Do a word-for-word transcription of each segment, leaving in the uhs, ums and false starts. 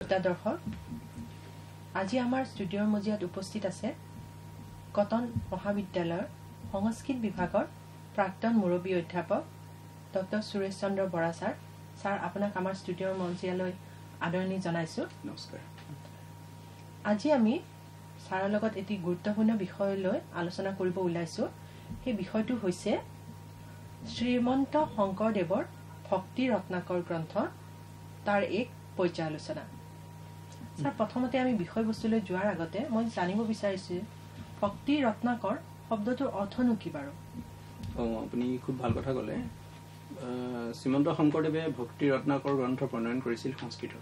শ্ৰোতা দৰ্শক আজি আমাৰ ষ্টুডিঅ'ৰ মজিয়াত উপস্থিত আছে কটন মহাবিদ্যালয়ৰ সংস্কৃত বিভাগৰ প্ৰাক্তন মুৰব্বী অধ্যাপক doctor Suresh Chandra Bora sir sir আপোনাক আমাৰ ষ্টুডিঅ'ৰ মজিয়ালৈ আদৰণি জনাইছো নমস্কাৰ আজি আমি ছাৰৰ লগত এটি গুৰুত্বপূৰ্ণ বিষয় লৈ আলোচনা কৰিব ওলাইছো সেই বিষয়টো হৈছে শ্ৰীমন্ত শংকৰদেৱৰ ভক্তি ৰত্নাকৰ গ্ৰন্থ তাৰ এক পৰ্যালোচনা স্যার প্রথমতে আমি বিষয়বস্তুলৈ যোৱাৰ আগতে মই জানিব বিচাৰিছো ভক্তি ৰত্নাকৰ শব্দটোৰ অৰ্থনো কি বাৰু ও আপুনি খুব ভাল কথা ক'লে শ্ৰীমন্ত শংকৰদেৱে ভক্তি ৰত্নাকৰ গ্ৰন্থ প্ৰণয়ন কৰিছিল সংস্কৃতত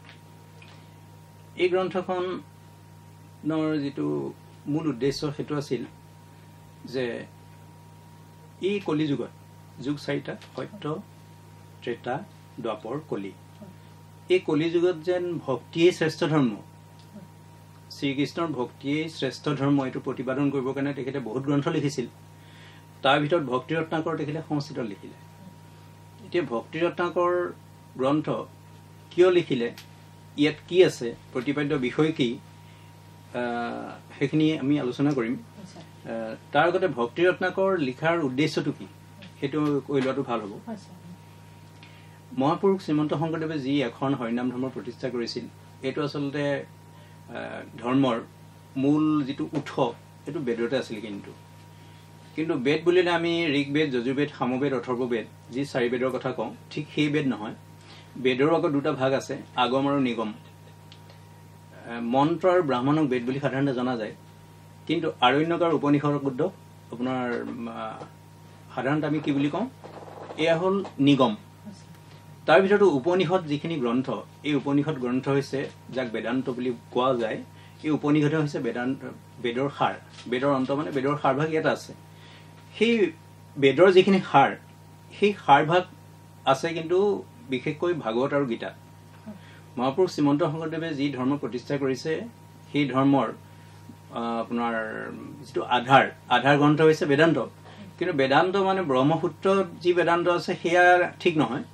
এই গ্ৰন্থখনৰ যেটো মূল উদ্দেশ্য হেতু আছিল যে এই কলি যুগত যুগ চাৰিটা সত্য ত্ৰেতা দ্বাপৰ কলি এই কলি যুগত যেন ভক্তিয়ে শ্ৰেষ্ঠ ধৰ্ম শ্ৰীকৃষ্ণৰ ভক্তিয়ে শ্ৰেষ্ঠ ধৰ্ম এটো প্ৰতিপাদন কৰিব কাৰণে তেখেতে বহুত গ্ৰন্থ লিখিছিল তাৰ ভিতৰত ভক্তি ৰত্নাকৰ তেখেতে সংস্কৃতত লিখিলে এতিয়া ভক্তি ৰত্নাকৰ গ্ৰন্থ কিয় লিখিলে ইয়াত কি আছে প্ৰতিপাদ্য বিষয় কি হেখিনি আমি আলোচনা কৰিম তাৰ আগতে ভক্তি ৰত্নাকৰ লিখাৰ উদ্দেশ্যটো কি হেতু কৈ লোৱাটো ভাল হ'ব মহাপুৰুষ শ্ৰীমন্ত শংকৰদেৱে যি এখন হৰিনাম ধৰ্ম প্ৰতিষ্ঠা কৰিছিল এটো আসলতে ধৰ্মৰ মূল যেটো উৎস এটো বেদতে আছিল কিন্তু কিন্তু বেদ বুলিলে আমি ঋগবেদ যজুৰ্বেদ সামবেদ অথৰ্ববেদ যি চাৰি বেদৰ কথা কওঁ ঠিক সেই বেদ নহয় বেদৰ আকৌ দুটা ভাগ আছে আগম আৰু নিগম মন্ত্ৰ আৰু ব্ৰাহ্মণক বেদ বুলি সাধাৰণতে জনা যায় কিন্তু আৰণ্যক আৰু উপনিষদক আপোনাৰ সাধাৰণতে আমি কি বুলি কওঁ এয়া হল নিগম তাৰ ভিতৰত উপনিষদ যিখিনি গ্ৰন্থ এই উপনিষদ গ্ৰন্থ হৈছে যাক বেদান্ত বুলি কোৱা যায় এই উপনিষদ হৈছে বেদান্ত বেদৰ সাৰ বেদৰ অন্ত মানে বেদৰ সাৰ ভাগ এটা আছে সেই বেদৰ যিখিনি সাৰ সেই সাৰ ভাগ আছে কিন্তু বিশেষকৈ ভাগৱত আৰু গীতা মহাপুৰুষ শ্ৰীমন্ত শংকৰদেৱে যি ধৰ্ম প্ৰতিষ্ঠা কৰিছে সেই ধৰ্মৰ আপোনাৰ যেটো আধাৰ আধাৰ গ্ৰন্থ হৈছে বেদান্ত কিন্তু বেদান্ত মানে ব্ৰহ্মসূত্ৰ যি বেদান্ত আছে সেয়া ঠিক নহয়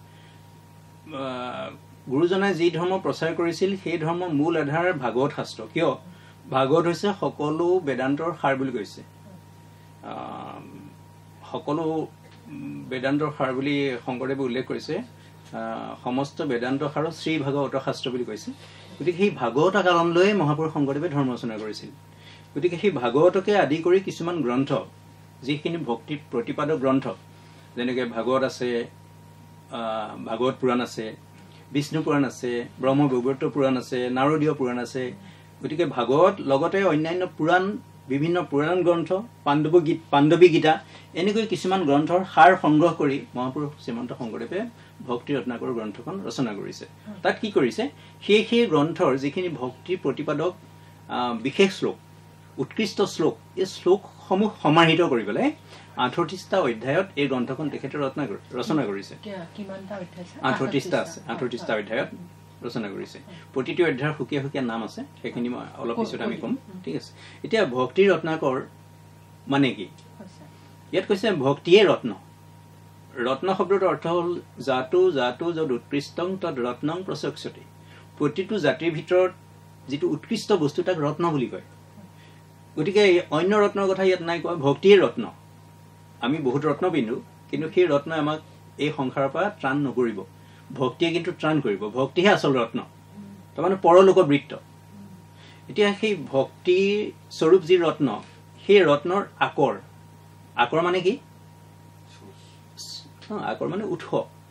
গুৰুজনে যি ধৰ্ম প্ৰচাৰ কৰিছিল সেই ধৰ্ম মূল আধাৰ ভাগৱত শাস্ত্ৰ কিয় ভাগৱত হৈছে সকলো বেদান্তৰ সাৰ বুলি কৈছে সকলো বেদান্তৰ সাৰ বুলি শংকৰদেৱে উল্লেখ কৰিছে সমস্ত বেদান্ত সাৰ শ্ৰী ভাগৱত শাস্ত্ৰ বুলি কৈছে গতিকে সেই ভাগৱত কাৰণ লৈ মহাপুৰুষ শংকৰদেৱে ধৰ্ম ৰচনা কৰিছিল গতিকে সেই ভাগৱতকে আদি কৰি কিছুমান গ্ৰন্থ যিখিনি ভক্তি প্ৰতিপাদক গ্ৰন্থ যেনেকৈ ভাগৱত আছে ভাগৱত পুৰাণ আছে বিষ্ণু পুৰাণ আছে ব্ৰহ্ম বৈবৰ্ত পুৰাণ আছে নাৰদীয় পুৰাণ আছে গতিকে ভাগৱত লগতে অন্যান্য পুৰাণ বিভিন্ন পুৰাণ গ্ৰন্থ পাণ্ডৱ গীত পাণ্ডৱী গীতা এনেকৈ কিছুমান গ্ৰন্থৰ সাৰ সংগ্ৰহ কৰি মহাপুৰুষ শ্ৰীমন্ত শংকৰদেৱে ভক্তি ৰত্নাকৰ গ্ৰন্থখন ৰচনা কৰিছে তাত কি কৰিছে সেই সেই গ্ৰন্থৰ যিখিনি ভক্তি প্ৰতিপাদক বিশেষ শ্লোক উৎকৃষ্ট শ্লোক এই শ্লোকসমূহ সমাহিত কৰিবলৈ আঠত্ৰিশটা অধ্যায়ত এই গ্ৰন্থখন তেখেতে ৰচনা ৰচনা কৰিছে কিমানটা অধ্যায় আঠত্ৰিশটা আছে আঠত্ৰিশটা অধ্যায়ত ৰচনা কৰিছে প্ৰতিটো অধ্যায়ৰ সুকীয়া সুকীয়া নাম আছে সেইখিনি মই অলপ পিছত আমি কম ঠিক আছে এতিয়া ভক্তি ৰত্নাকৰ মানে কি ইয়াত কৈছে ভক্তিয়ে ৰত্ন ৰত্ন শব্দৰ অৰ্থ হ'ল জাতু জাতু যদ উৎকৃষ্টং তদ ৰত্নং প্ৰচক্ষতে প্ৰতিটো জাতিৰ ভিতৰত যেটো উৎকৃষ্ট বস্তু তাক ৰত্ন বুলি কয় গতিকে অন্য ৰত্নৰ কথা ইয়াত নাই কোৱা ভক্তিয়ে ৰত্ন আমি বহুত ৰত্ন পিন্ধো কিন্তু সেই ৰত্ন আমাক এই সংসাৰৰ পৰা ত্ৰাণ নকৰিব ভক্তিয়ে কিন্তু ত্ৰাণ কৰিব ভক্তিহে আসল ৰত্ন তাৰমানে পৰলোক বৃত্ত এতিয়া সেই ভক্তি স্বৰূপ যি ৰত্ন সেই ৰত্নৰ আকৰ আকৰ মানে কি আকৰ মানে উৎস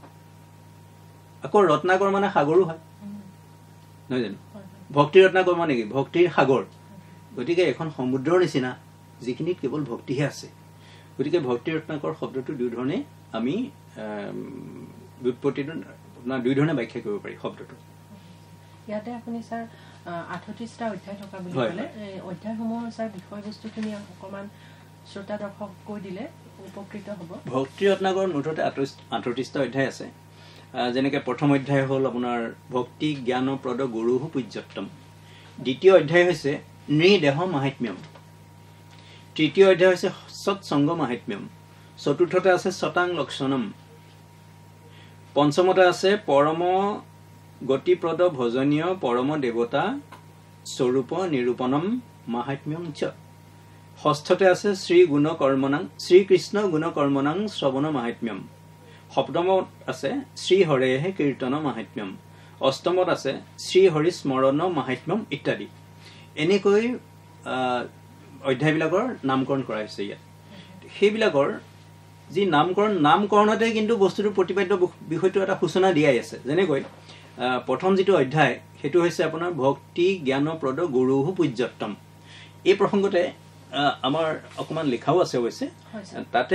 আকৰ ৰত্নাকৰ মানে সাগৰো হয় নহয় জানো ভক্তি ৰত্নাকৰ মানে কি ভক্তিৰ সাগৰ গতিকে এখন সমুদ্ৰৰ নিচিনা যিখিনিত কেৱল ভক্তিহে আছে গতিকে ভক্তি ৰত্নাকৰ শব্দটো দুই ধৰণে আমি ব্যুৎপত্তিটো আপোনাৰ দুই ধৰণে ব্যাখ্যা কৰিব পাৰি শব্দটো ইয়াতে আপুনি স্যাৰ আঠত্ৰিশটা অধ্যায় থকা বুলি ক'লে অধ্যায়সমূহৰ স্যাৰ বিষয়বস্তুখিনি অকমান শ্ৰোতা দৰ্শক কৈ দিলে উপকৃত হ'ব ভক্তি ৰত্নাকৰ মুঠতে আঠত্ৰিশটা অধ্যায় আছে যেনেকৈ প্ৰথম অধ্যায় হ'ল আপোনাৰ ভক্তি জ্ঞান প্ৰদ গুৰু পূজ্যত্তম দ্বিতীয় অধ্যায় হৈছে নৃদেহ মাহাত্ম্যম তৃতীয় অধ্যায় হৈছে সৎসংগ মাহাত্ম্যম চতুৰ্থতে আছে শতাং লক্ষণম পঞ্চমতে আছে পৰম গতিপ্ৰদ ভজনীয় পৰম দেৱতা স্বৰূপ নিৰূপণম মাহাত্ম্যং চ। ষষ্ঠতে আছে শ্ৰী গুণ কৰ্মণাং শ্ৰীকৃষ্ণ গুণ কৰ্মণাং শ্ৰৱণ মাহাত্ম্যম। সপ্তমত আছে শ্ৰী হৰেহে কীৰ্তন মাহাত্ম্যম। অষ্টমত আছে শ্ৰী হৰি স্মৰণ মাহাত্ম্যম ইত্যাদি। এনেকৈ অধ্যায়বিলাকৰ নামকৰণ কৰা হৈছে ইয়াত। সেইবিলাকৰ যি নামকৰণ নামকৰণতে কিন্তু বস্তুটোৰ প্ৰতিপাদ্য বিষয়টো এটা সূচনা দিয়াই আছে। যেনেকৈ প্ৰথম যিটো অধ্যায় সেইটো হৈছে আপোনাৰ ভক্তি জ্ঞানপ্ৰদ গুৰুহু পূজ্যত্তম। এই প্ৰসংগতে আমাৰ অকণমান লিখাও আছে অৱশ্যে। তাতে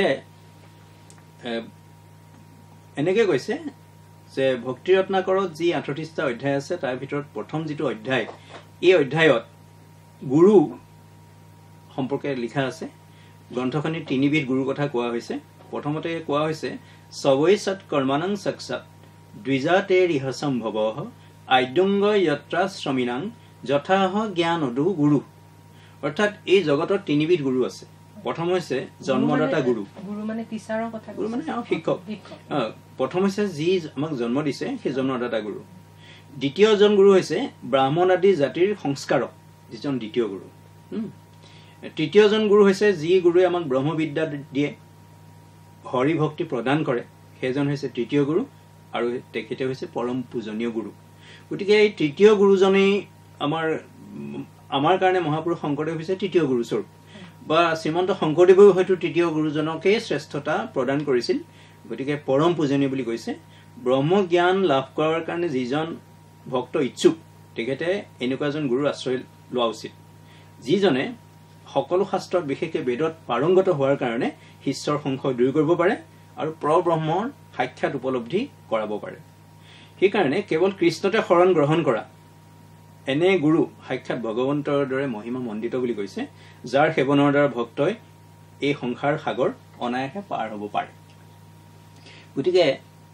এনেকৈ কৈছে যে ভক্তি ৰত্নাকৰত যি আঠত্ৰিছটা অধ্যায় আছে তাৰ ভিতৰত প্ৰথম যিটো অধ্যায়, এই অধ্যায়ত গুৰু সম্পৰ্কে লিখা আছে। গ্ৰন্থখনিৰ তিনিবিধ গুৰুৰ কথা কোৱা হৈছে। প্ৰথমতে কোৱা হৈছে সবৈ সৎ কৰ্মাণং সাক্ষাৎ দ্বিজাতে ৰিহ সম্ভৱ আদ্যংগ যত্ৰা শ্ৰমিণাং যথাহ জ্ঞানদু গুৰু। অৰ্থাৎ এই জগতত তিনিবিধ গুৰু আছে। প্ৰথম হৈছে জন্মদাতা গুৰু, গুৰু মানে শিক্ষক। প্ৰথম হৈছে যি আমাক জন্ম দিছে সেই জন্মদাতা গুৰু। দ্বিতীয়জন গুৰু হৈছে ব্ৰাহ্মণ আদি জাতিৰ সংস্কাৰক, যিজন দ্বিতীয় গুৰু। তৃতীয়জন গুৰু হৈছে যি গুৰুৱে আমাক ব্ৰহ্মবিদ্যা দিয়ে, হৰি ভক্তি প্ৰদান কৰে, সেইজন হৈছে তৃতীয় গুৰু, আৰু তেখেতে হৈছে পৰম পূজনীয় গুৰু। গতিকে এই তৃতীয় গুৰুজনেই আমাৰ আমাৰ কাৰণে মহাপুৰুষ শংকৰদেৱ হৈছে তৃতীয় গুৰুস্বৰূপ, বা শ্ৰীমন্ত শংকৰদেৱেও হয়তো তৃতীয় গুৰুজনকেই শ্ৰেষ্ঠতা প্ৰদান কৰিছিল। গতিকে পৰম পূজনীয় বুলি কৈছে। ব্ৰহ্মজ্ঞান লাভ কৰাৰ কাৰণে যিজন ভক্ত ইচ্ছুক তেখেতে এনেকুৱা এজন গুৰুৰ আশ্ৰয় লোৱা উচিত, যিজনে সকলো শাস্ত্ৰত বিশেষকৈ বেদত পাৰংগত হোৱাৰ কাৰণে শিষ্যৰ সংশয় দূৰ কৰিব পাৰে আৰু পৰব্ৰহ্মৰ সাক্ষাৎ উপলব্ধি কৰাব পাৰে। সেইকাৰণে কেৱল কৃষ্ণতে শৰণ গ্ৰহণ কৰা এনে গুৰু সাক্ষাৎ ভগৱন্তৰ দৰে মহিমা মণ্ডিত বুলি কৈছে, যাৰ সেৱনৰ দ্বাৰা ভক্তই এই সংসাৰ সাগৰ অনায়াসে পাৰ হ'ব পাৰে। গতিকে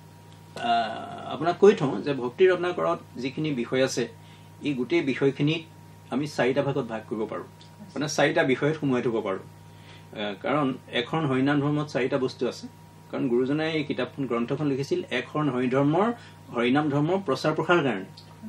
আপোনাক কৈ থওঁ যে ভক্তি ৰত্নাকৰত যিখিনি বিষয় আছে এই গোটেই বিষয়খিনিত আমি চাৰিটা ভাগত ভাগ কৰিব পাৰোঁ, মানে চাৰিটা বিষয়ত সোমোৱাই থ'ব পাৰোঁ। কাৰণ এখন হৰিনাম ধৰ্মত চাৰিটা বস্তু আছে। কাৰণ গুৰুজনাই এই কিতাপখন গ্ৰন্থখন লিখিছিল এখন হৰিধৰ্মৰ হৰিনাম ধৰ্মৰ প্ৰচাৰ প্ৰসাৰৰ কাৰণে।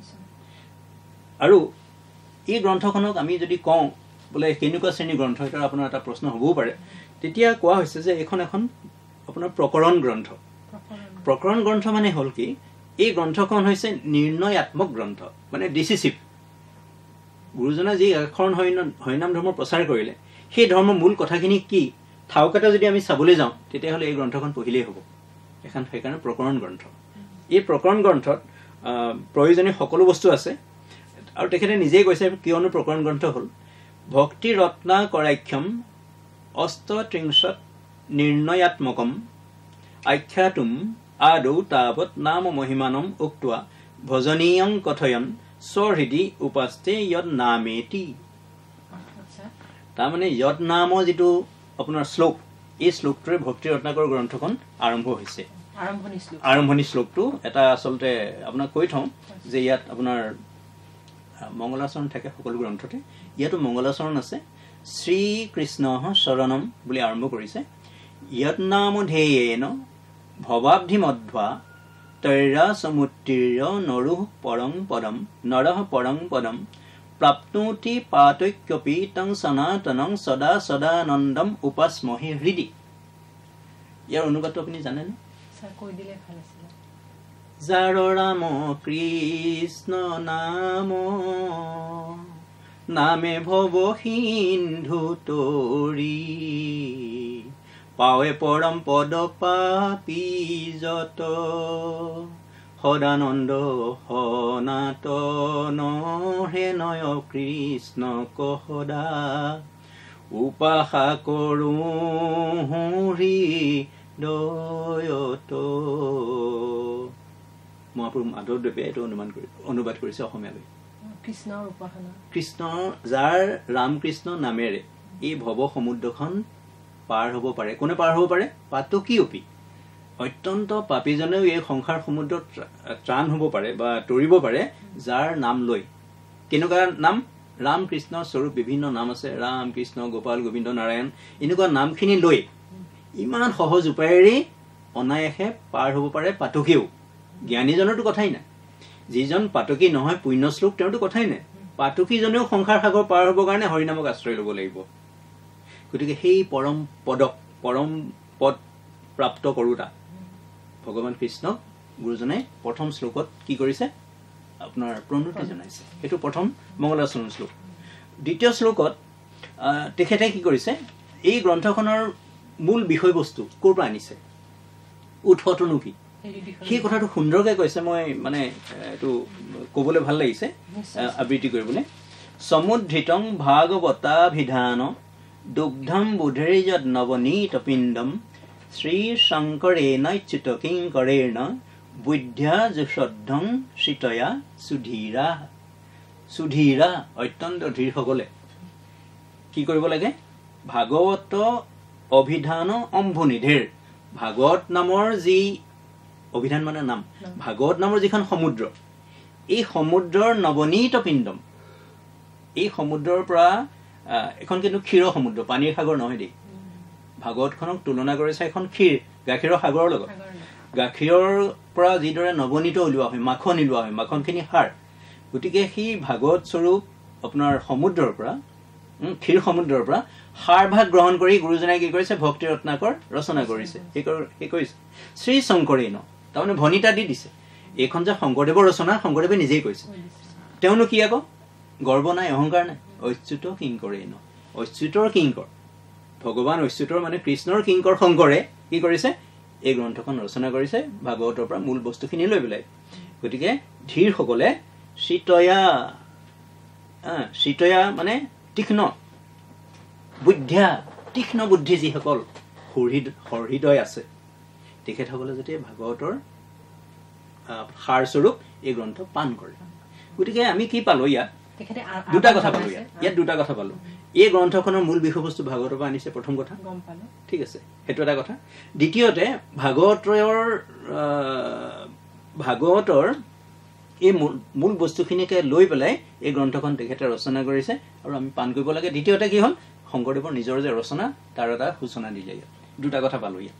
আৰু এই গ্ৰন্থখনক আমি যদি কওঁ বোলে কেনেকুৱা শ্ৰেণীৰ গ্ৰন্থ, এটা আপোনাৰ এটা প্ৰশ্ন হ'বও পাৰে, তেতিয়া কোৱা হৈছে যে এইখন এখন আপোনাৰ প্ৰকৰণ গ্ৰন্থ। প্ৰকৰণ গ্ৰন্থ মানে হ'ল কি, এই গ্ৰন্থখন হৈছে নিৰ্ণয়াত্মক গ্ৰন্থ, মানে ডিচিচিভ। গুৰুজনাই যি এখন হৰিনাম ধৰ্ম প্ৰচাৰ কৰিলে সেই ধৰ্মৰ মূল কথাখিনি কি ঠাউকাটা যদি আমি চাবলৈ যাওঁ তেতিয়াহ'লে এই গ্ৰন্থখন পঢ়িলেই হ'ব এখন। সেইকাৰণে প্ৰকৰণ গ্ৰন্থ। এই প্ৰকৰণ গ্ৰন্থত প্ৰয়োজনীয় সকলো বস্তু আছে। আৰু তেখেতে নিজেই কৈছে কিয়নো প্ৰকৰণ গ্ৰন্থ হ'ল ভক্তি ৰত্নাকৰাখ্যম অষ্টত্ৰিংশত নিৰ্ণয়াত্মকম আখ্যাতুম আদৌ তাৱৎ নাম মহিমানম উক্ত্বা ভজনীয়ং কথয়ন স্বহৃদি উপাস্তে যদ নামেতি। তাৰমানে যদ নামৰ যিটো আপোনাৰ শ্লোক, এই শ্লোকটোৰে ভক্তি ৰত্নাকৰ গ্ৰন্থখন আৰম্ভ হৈছে। আৰম্ভণি শ্লোকটো এটা আচলতে আপোনাক কৈ থওঁ যে ইয়াত আপোনাৰ মংগলাচৰণ থাকে সকলো গ্ৰন্থতে। ইয়াতো মংগলাচৰণ আছে। শ্ৰীকৃষ্ণ শৰণম বুলি আৰম্ভ কৰিছে। যদ নাম ধেয়েন ভৱাব্ধি মধ্বা তৈৰা সমুত্তীৰ্য নৰুহ পৰং পদম নৰহ পৰং পদম প্ৰাপ্নোতি পাতৈক্যপি তং সনাতনং সদা সদানন্দম উপাস্মহি হৃদি। ইয়াৰ অনুবাদটো আপুনি জানেনে? যাৰ ৰাম কৃষ্ণ নাম নামে ভৱ সিন্ধু তৰি পাৱে পৰম পদ পাপি যত সদানন্দ সনাতন হে নয় কৃষ্ণ কহদা উপাসা কৰো হৃদয়ত। মহাপুৰুষ মাধৱদেৱে এইটো অনুমান কৰি অনুবাদ কৰিছে অসমীয়ালৈ। কৃষ্ণৰ উপাসনা, কৃষ্ণ যাৰ ৰামকৃষ্ণ নামেৰে এই ভৱ সমুদ্ৰখন পাৰ হ'ব পাৰে। কোনে পাৰ হ'ব পাৰে? পাতকীয়পি, অত্যন্ত পাপীজনেও এই সংসাৰ সমুদ্ৰত ত্ৰাণ হ'ব পাৰে বা তৰিব পাৰে যাৰ নাম লৈ। কেনেকুৱা নাম? ৰাম কৃষ্ণ স্বৰূপ বিভিন্ন নাম আছে, ৰাম কৃষ্ণ গোপাল গোবিন্দ নাৰায়ণ, এনেকুৱা নামখিনি লৈ ইমান সহজ উপায়েৰে অনায়াসে পাৰ হ'ব পাৰে পাতকীয়েও। জ্ঞানীজনৰতো কথাই নাই। যিজন পাতকী নহয় পুণ্য শ্লোক তেওঁতো কথাই নাই পাতকীজনেও সংসাৰ সাগৰ পাৰ হ'বৰ কাৰণে হৰিনামক আশ্ৰয় ল'ব লাগিব গতিকে সেই পৰম পদক পৰম পদ প্ৰাপ্ত কৰোঁতা ভগৱান কৃষ্ণক গুৰুজনে প্ৰথম শ্লোকত কি কৰিছে আপোনাৰ প্ৰণতি জনাইছে এইটো প্ৰথম মংগলাচৰণ শ্লোক দ্বিতীয় শ্লোকত তেখেতে কি কৰিছে এই গ্ৰন্থখনৰ মূল বিষয়বস্তু ক'ৰ পৰা আনিছে উৎসটোনো কি সেই কথাটো সুন্দৰকৈ কৈছে মই মানে এইটো ক'বলৈ ভাল লাগিছে আবৃত্তি কৰিবলৈ সমুদ্ধৃতং ভাগৱতাভিধান দুগ্ধম বুধৈৰ্যদ নৱনীত পিণ্ডম শ্ৰী শংকৰেণ চ্যুত কিংকৰেণ বুদ্ধ্যা যুষদ্ধং শ্ৰিতয়া সুধীৰা সুধীৰা অত্যন্ত ধীৰসকলে কি কৰিব লাগে ভাগৱত অভিধান অম্ভুনিধেৰ ভাগৱত নামৰ যি অভিধান মানে নাম ভাগৱত নামৰ যিখন সমুদ্ৰ এই সমুদ্ৰৰ নৱনীত পিণ্ডম এই সমুদ্ৰৰ পৰা এখন কিন্তু ক্ষীৰ সমুদ্ৰ পানীৰ সাগৰ নহয় দেই ভাগৱতখনক তুলনা কৰিছে এখন ক্ষীৰ গাখীৰৰ সাগৰৰ লগত গাখীৰৰ পৰা যিদৰে নৱনীত উলিওৱা হয় মাখন উলিওৱা হয় মাখনখিনি সাৰ গতিকে সেই ভাগৱত স্বৰূপ আপোনাৰ সমুদ্ৰৰ পৰা ক্ষীৰ সমুদ্ৰৰ পৰা সাৰ ভাগ গ্ৰহণ কৰি গুৰুজনাই কি কৰিছে ভক্তি ৰত্নাকৰ ৰচনা কৰিছে সেই কৰিছে শ্ৰী শংকৰেণ তাৰমানে ভনিতা দি দিছে এইখন যে শংকৰদেৱৰ ৰচনা শংকৰদেৱে নিজেই কৈছে তেওঁনো কি আকৌ গৰ্ব নাই অহংকাৰ নাই অচ্যুত কিংকৰেণ অচ্যুতৰ কিংকৰ ভগৱান অচ্যুতৰ মানে কৃষ্ণৰ কিংকৰ শংকৰে কি কৰিছে এই গ্ৰন্থখন ৰচনা কৰিছে ভাগৱতৰ পৰা মূল বস্তুখিনি লৈ পেলাই গতিকে ধীৰসকলে শ্ৰিতয়া শ্ৰিতয়া মানে তীক্ষ্ণ বুদ্ধ্যা তীক্ষ্ণ বুদ্ধি যিসকল হৃদয় আছে তেখেতসকলে যাতে ভাগৱতৰ সাৰস্বৰূপ এই গ্ৰন্থ পান কৰে গতিকে আমি কি পালো ইয়াত দুটা কথা পালো ইয়াত ইয়াত দুটা কথা পালো এই গ্ৰন্থখনৰ মূল বিষয়বস্তু ভাগৱতৰ পৰা আনিছে প্ৰথম কথা ঠিক আছে সেইটো এটা কথা দ্বিতীয়তে ভাগৱতৰ ভাগৱতৰ এই মূল বস্তুখিনিকে লৈ পেলাই এই গ্ৰন্থখন তেখেতে ৰচনা কৰিছে আৰু আমি পান কৰিব লাগে দ্বিতীয়তে কি হ'ল শংকৰদেৱৰ নিজৰ যে ৰচনা তাৰ এটা সূচনা দিলে ইয়াত দুটা কথা পালো ইয়াত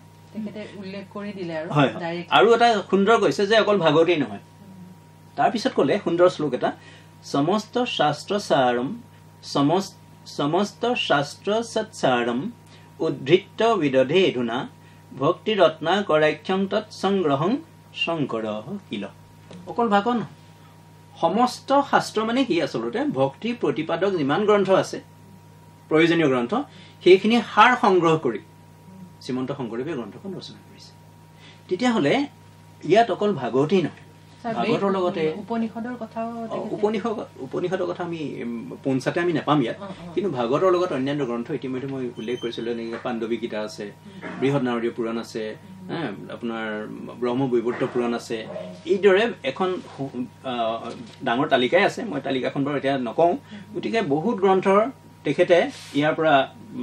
আৰু এটা সুন্দৰ কৈছে যে অকল ভাগৱতেই নহয় তাৰপিছত ক'লে সুন্দৰ শ্লোক এটা সমস্ত শাস্ত্ৰ সাৰম সমস্ত শাস্ত্ৰ সৎসাৰম উদ্ধৃত বিদধে ধুনা ভক্তি ৰত্না কৰাক্ষং তৎ সংগ্ৰহং শংকৰ কিল অকল ভাগৱত নহয় সমস্ত শাস্ত্ৰ মানে কি আচলতে ভক্তি প্ৰতিপাদক যিমান গ্ৰন্থ আছে প্ৰয়োজনীয় গ্ৰন্থ সেইখিনি সাৰ সংগ্ৰহ কৰি শ্ৰীমন্ত শংকৰদেৱে গ্ৰন্থখন ৰচনা কৰিছে তেতিয়াহ'লে ইয়াত অকল ভাগৱতেই নহয় ভাগৱতৰ লগতে উপনিষদৰ কথাও উপনিষদ উপনিষদৰ কথা আমি পঞ্চাতে আমি নাপাম ইয়াত কিন্তু ভাগৱতৰ লগত অন্যান্য গ্ৰন্থ ইতিমধ্যে মই উল্লেখ কৰিছিলোঁ এনেকৈ পাণ্ডৱী গীতা আছে বৃহৎ নাৰদীয় পুৰাণ আছে আপোনাৰ ব্ৰহ্মবৈৱৰ্ত পুৰাণ আছে এইদৰে এখন ডাঙৰ তালিকাই আছে মই তালিকাখন বাৰু এতিয়া নকওঁ গতিকে বহুত গ্ৰন্থৰ তেখেতে ইয়াৰ পৰা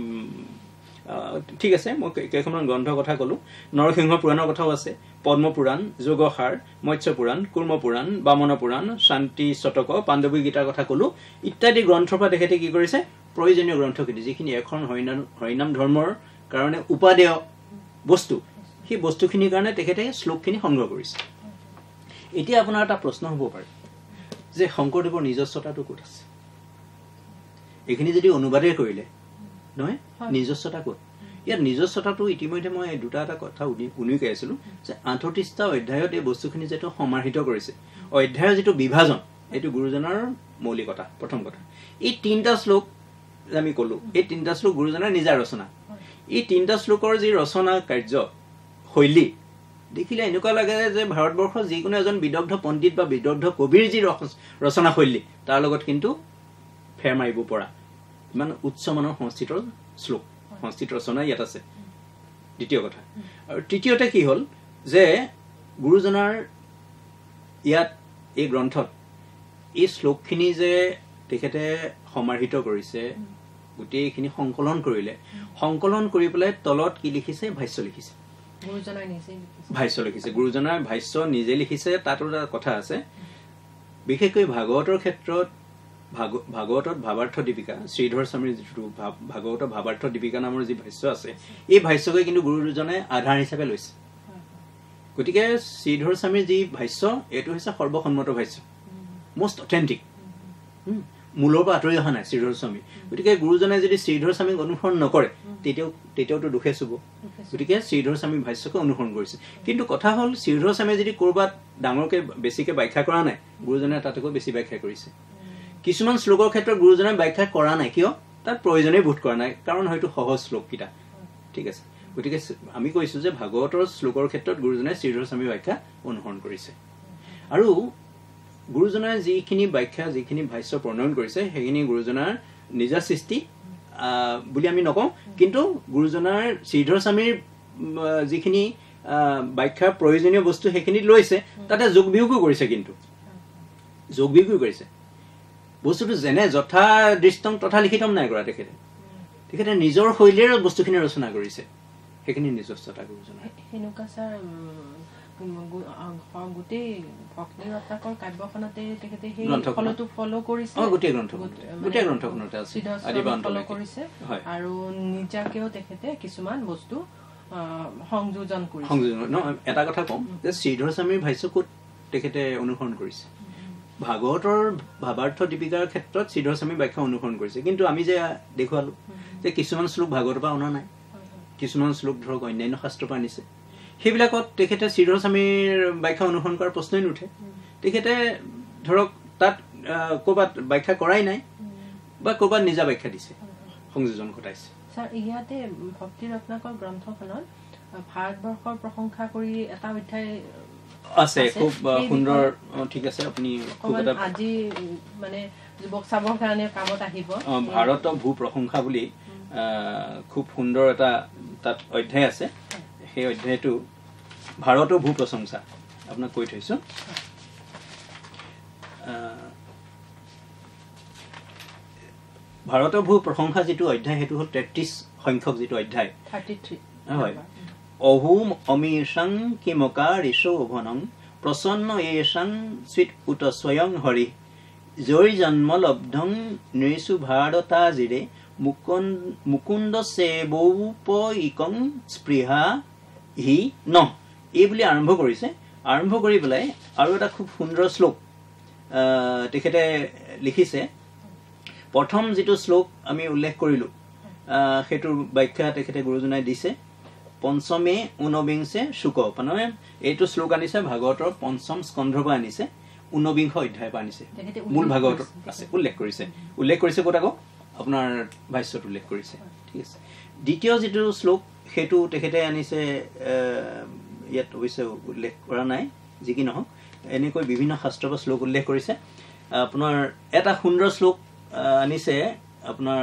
ঠিক আছে মই কেইখনমান গ্ৰন্থৰ কথা ক'লো নৰসিংহ পুৰাণৰ কথাও আছে পদ্ম পুৰাণ যোগসাৰ মৎস্য পুৰাণ কুৰ্ম পুৰাণ বামন পুৰাণ শান্তি শতক পাণ্ডৱী গীতাৰ কথা ক'লো ইত্যাদি গ্ৰন্থৰ পৰা তেখেতে কি কৰিছে প্ৰয়োজনীয় গ্ৰন্থখিনি যিখিনি এখন হৰিনাম হৰিনাম ধৰ্মৰ কাৰণে উপাদেয় বস্তু সেই বস্তুখিনিৰ কাৰণে তেখেতে শ্লোকখিনি সংগ্ৰহ কৰিছে এতিয়া আপোনাৰ এটা প্ৰশ্ন হ'ব পাৰে যে শংকৰদেৱৰ নিজস্বতাটো ক'ত আছে এইখিনি যদি অনুবাদেই কৰিলে নহয় নিজস্বতা ক'ত ইয়াৰ নিজস্বতাটো ইতিমধ্যে মই দুটা এটা কথা উনুকাই আছিলোঁ যে আঠত্ৰিছটা অধ্যায়ত এই বস্তুখিনি যিটো সমাহিত কৰিছে অধ্যায়ৰ যিটো বিভাজন এইটো গুৰুজনাৰ মৌলিকতা প্ৰথম কথা এই তিনিটা শ্লোক আমি ক'লো এই তিনিটা শ্লোক গুৰুজনাৰ নিজা ৰচনা এই তিনিটা শ্লোকৰ যি ৰচনা কাৰ্য শৈলী দেখিলে এনেকুৱা লাগে যে ভাৰতবৰ্ষৰ যিকোনো এজন বিদগ্ধ পণ্ডিত বা বিদগ্ধ কবিৰ যি ৰচনা শৈলী তাৰ লগত কিন্তু ফেৰ মাৰিব পৰা ইমান উচ্চ মানৰ সংস্কৃতৰ শ্লোক সংস্কৃত ৰচনা ইয়াত আছে দ্বিতীয় কথা আৰু তৃতীয়তে কি হ'ল যে গুৰুজনাৰ ইয়াত এই গ্ৰন্থত এই শ্লোকখিনি যে তেখেতে সমাহিত কৰিছে গোটেইখিনি সংকলন কৰিলে সংকলন কৰি পেলাই তলত কি লিখিছে ভাষ্য লিখিছে ভাষ্য লিখিছে গুৰুজনাৰ ভাষ্য নিজে লিখিছে তাতো এটা কথা আছে বিশেষকৈ ভাগৱতৰ ক্ষেত্ৰত ভাগৱতত ভাৱাৰ্থ দীপিকা শ্ৰীধৰ স্বামীৰ যিটো ভাগৱত ভাৱাৰ্থ দীপিকা নামৰ যি ভাষ্য আছে এই ভাষ্যকে কিন্তু গুৰুজনে আধাৰ হিচাপে লৈছে গতিকে শ্ৰীধৰ স্বামীৰ যি ভাষ্য এইটো হৈছে সৰ্বসন্মত ভাষ্য, মষ্ট অথেণ্টিক, মূলৰ পৰা আঁতৰি অহা নাই শ্ৰীধৰ স্বামী। গতিকে গুৰুজনে যদি শ্ৰীধৰ স্বামীক অনুসৰণ নকৰে তেতিয়াও তেতিয়াওতো দুখে চুব। গতিকে শ্ৰীধৰ স্বামীৰ ভাষ্যকে অনুসৰণ কৰিছে। কিন্তু কথা হ'ল শ্ৰীধৰ স্বামীয়ে যদি ক'ৰবাত ডাঙৰকৈ বেছিকৈ ব্যাখ্যা কৰা নাই, গুৰুজনে তাতকৈ বেছি ব্যাখ্যা কৰিছে। কিছুমান শ্লোকৰ ক্ষেত্ৰত গুৰুজনে ব্যাখ্যা কৰা নাই, কিয়? তাত প্ৰয়োজনেই বোধ কৰা নাই, কাৰণ হয়তো সহজ শ্লোককেইটা। ঠিক আছে, গতিকে আমি কৈছোঁ যে ভাগৱতৰ শ্লোকৰ ক্ষেত্ৰত গুৰুজনে শ্ৰীধৰ স্বামীৰ ব্যাখ্যা অনুসৰণ কৰিছে। আৰু গুৰুজনাৰ যিখিনি ব্যাখ্যা যিখিনি ভাষ্য প্ৰণয়ন কৰিছে সেইখিনি গুৰুজনাৰ নিজা সৃষ্টি বুলি আমি নকওঁ, কিন্তু গুৰুজনাৰ শ্ৰীধৰ স্বামীৰ যিখিনি ব্যাখ্যাৰ প্ৰয়োজনীয় বস্তু সেইখিনিত লৈছে, তাতে যোগ বিয়োগো কৰিছে, কিন্তু যোগ বিয়োগো কৰিছে। বস্তুটো যেনে যথা দৃষ্টম তথা লিখিতম নাই কৰা তেখেতে, তেখেতে নিজৰ শৈলীৰে বস্তুখিনি ৰচনা কৰিছে, সেইখিনি নিজস্বতা গুৰুজনাৰ। সেনেকুৱা ছাৰ গোটেই ভক্তি ৰত্নাকৰ কাব্যখনতে তেখেতে সেই ফলটো ফল কৰিছে, গোটেই গ্ৰন্থখনতে গোটেই গ্ৰন্থখনতে আছে ফল কৰিছে। আৰু নিজাকেও তেখেতে কিছুমান বস্তু সংযোজন কৰিছে। সংযোজন নহয়, এটা কথা কওঁ যে শ্ৰীধৰ স্বামীৰ ভাষ্য ক'ত তেখেতে অনুসৰণ কৰিছে? ভাগৱতৰ ভাৱাৰ্থ দীপিকাৰ ক্ষেত্ৰত শ্ৰীধৰ স্বামীৰ ব্যাখ্যা অনুসৰণ কৰিছে, কিন্তু আমি যে দেখুৱালো যে কিছুমান শ্লোক ভাগৱতৰ পৰা অনা নাই, কিছুমান শ্লোক ধৰক অন্যান্য শাস্ত্ৰৰ পৰা আনিছে, সেইবিলাকত তেখেতে শ্ৰীধৰ স্বামীৰ ব্যাখ্যা অনুসৰণ কৰাৰ প্ৰশ্নই নুঠে। তেখেতে ধৰক তাত ক'ৰবাত ব্যাখ্যা কৰাই নাই বা ক'ৰবাত নিজা ব্যাখ্যা দিছে, সংযোজন ঘটাইছে। ছাৰ ইয়াতে ভক্তি ৰত্নাকৰ গ্ৰন্থখনত ভাৰতবৰ্ষৰ প্ৰশংসা কৰি এটা অধ্যায় আছে, খুব সুন্দৰ। ঠিক আছে, আপুনি আজি মানে যুৱক চাবৰ কাৰণে কামত আহিব। ভাৰত ভূ প্ৰশংসা বুলি খুব সুন্দৰ এটা তাত অধ্যায় আছে। সেই অধ্যায়টো ভাৰত ভূ প্ৰশংসা আপোনাক কৈ থৈছো। ভাৰতৰ ভূ প্ৰশংসা যিটো অধ্যায় সেইটো হ'ল তেত্ৰিশ সংখ্যক যিটো অধ্যায়। হয়, অহোম অমীশং কিমকাৰ ঋষোভনং প্ৰসন্ন এশং স্বিত উত স্বয়ং হৰি জয় জন্ম লব্ধং নৃষু ভাৰতাজিৰে মুকুন্দ সেবৌপইকং স্পৃহা হি ন, এই বুলি আৰম্ভ কৰিছে। আৰম্ভ কৰি পেলাই আৰু এটা খুব সুন্দৰ শ্লোক তেখেতে লিখিছে। প্ৰথম যিটো শ্লোক আমি উল্লেখ কৰিলোঁ সেইটোৰ ব্যাখ্যা তেখেতে গুৰুজনাই দিছে। পঞ্চমে ঊনবিংশে শুক, মানে এইটো শ্লোক আনিছে ভাগৱতৰ পঞ্চম স্কন্ধৰ পৰা আনিছে, ঊনবিংশ অধ্যায়ৰ পৰা আনিছে, মূল ভাগৱতৰ আছে, উল্লেখ কৰিছে। উল্লেখ কৰিছে ক'ত আকৌ? আপোনাৰ ভাষ্যত উল্লেখ কৰিছে। ঠিক আছে, দ্বিতীয় যিটো শ্লোক সেইটো তেখেতে আনিছে, ইয়াত অৱশ্যে উল্লেখ কৰা নাই, যি কি নহওক এনেকৈ বিভিন্ন শাস্ত্ৰৰ পৰা শ্লোক উল্লেখ কৰিছে। আপোনাৰ এটা সুন্দৰ শ্লোক আনিছে আপোনাৰ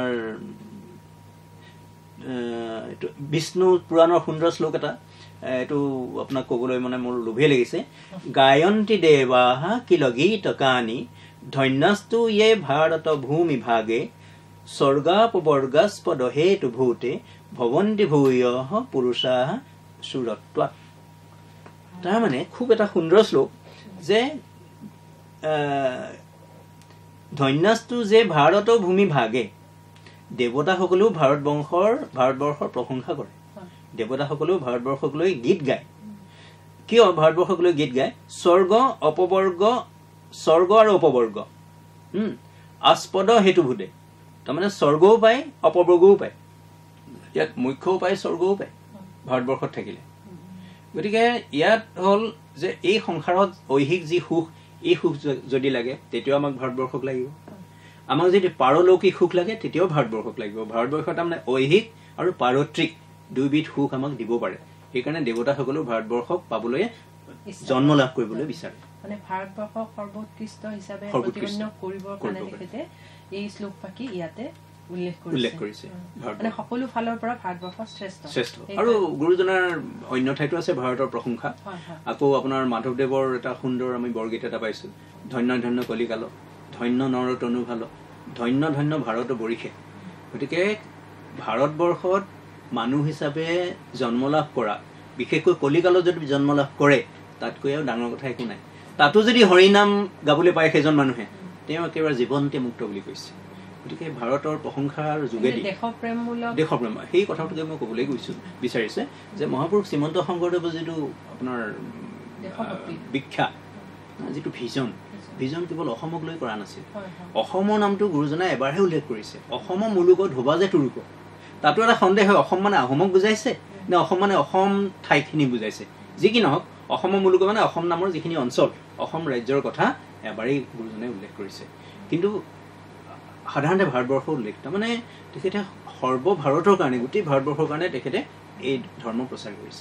এইটো বিষ্ণু পুৰাণৰ সুন্দৰ শ্লোক এটা, এইটো আপোনাক ক'বলৈ মানে মোৰ লোভে লাগিছে। গায়ন্তী দেৱাহ কিল গীতকানি ধন্যস্তু য়ে ভাৰত ভূমি ভাগে স্বৰ্গাপবৰ্গাস্পদ হেতু ভূতে ভৱন্তি ভূয় পুৰুষাহ সুৰত্বাৎ। তাৰমানে খুব এটা সুন্দৰ শ্লোক যে ধন্যস্তু যে ভাৰত ভূমি ভাগে, দেৱতাসকলেও ভাৰতবৰ্ষৰ ভাৰতবৰ্ষৰ প্ৰশংসা কৰে, দেৱতাসকলেও ভাৰতবৰ্ষক লৈ গীত গায়। কিয় ভাৰতবৰ্ষক লৈ গীত গায়? স্বৰ্গ অপবৰ্গ, স্বৰ্গ আৰু অপবৰ্গ হম আস্পদ হেতু ভূতে, তাৰমানে স্বৰ্গও পায় অপবৰ্গও পায়, ইয়াত মুখ্যও পায় স্বৰ্গও পায় ভাৰতবৰ্ষত থাকিলে। গতিকে ইয়াত হ'ল যে এই সংসাৰত ঐহিক যি সুখ, এই সুখ যদি লাগে তেতিয়াও আমাক ভাৰতবৰ্ষক লাগিব, আমাক যদি পাৰলৌকিক সুখ লাগে তেতিয়াও ভাৰতবৰ্ষক লাগিব। ভাৰতবৰ্ষত তাৰমানে ঐহিক আৰু পাৰত্ৰিক দুইবিধ সুখ আমাক দিব পাৰে, সেইকাৰণে দেৱতাসকলেও ভাৰতবৰ্ষক পাবলৈ জন্ম লাভ কৰিবলৈ বিচাৰে। মানে ভাৰতবৰ্ষক সৰ্বোৎকৃষ্ট হিচাপে প্ৰতিপন্ন কৰিবৰ কাৰণে তেখেতে এই শ্লোক পাকি ইয়াতে উল্লেখ কৰিছে। মানে সকলো ফালৰ পৰা ভাৰতবৰ্ষ শ্ৰেষ্ঠ শ্ৰেষ্ঠ। আৰু গুৰুজনাৰ অন্য ঠাইতো আছে ভাৰতৰ প্ৰশংসা। আকৌ আপোনাৰ মাধৱদেৱৰ এটা সুন্দৰ আমি বৰগীত এটা পাইছো, ধন্য ধন্য কলিকাল, ধন্য নৰ তনু ভাল, ধন্য ধন্য ভাৰত বৰিষে। গতিকে ভাৰতবৰ্ষত মানুহ হিচাপে জন্ম লাভ কৰা, বিশেষকৈ কলিকালত যদি জন্ম লাভ কৰে তাতকৈ আৰু ডাঙৰ কথা একো নাই। তাতো যদি হৰিনাম গাবলৈ পায় সেইজন মানুহে, তেওঁ একেবাৰে জীৱন্তে মুক্ত বুলি কৈছে। গতিকে ভাৰতৰ প্ৰশংসাৰ যোগেদি দেশপ্ৰেম, সেই কথাটোকে মই ক'বলৈ গৈছো বিচাৰিছে যে মহাপুৰুষ শ্ৰীমন্ত শংকৰদেৱে যিটো আপোনাৰ বিখ্যা যিটো ভিজন ভিজন কেৱল অসমক লৈ কৰা নাছিল অসমৰ নামটো গুৰুজনাই এবাৰহে উল্লেখ কৰিছে অসমৰ মুলুকত ধোবা যে তুৰুক তাতো এটা সন্দেহ হয় অসম মানে আহোমক বুজাইছে নে অসম মানে অসম ঠাইখিনি বুজাইছে যি কি নহওক অসমৰ মুলুক মানে অসম নামৰ যিখিনি অঞ্চল অসম ৰাজ্যৰ কথা এবাৰেই গুৰুজনাই উল্লেখ কৰিছে কিন্তু সাধাৰণতে ভাৰতবৰ্ষৰ উল্লেখ তাৰমানে তেখেতে সৰ্বভাৰতৰ কাৰণে গোটেই ভাৰতবৰ্ষৰ কাৰণে তেখেতে এই ধৰ্ম প্ৰচাৰ কৰিছে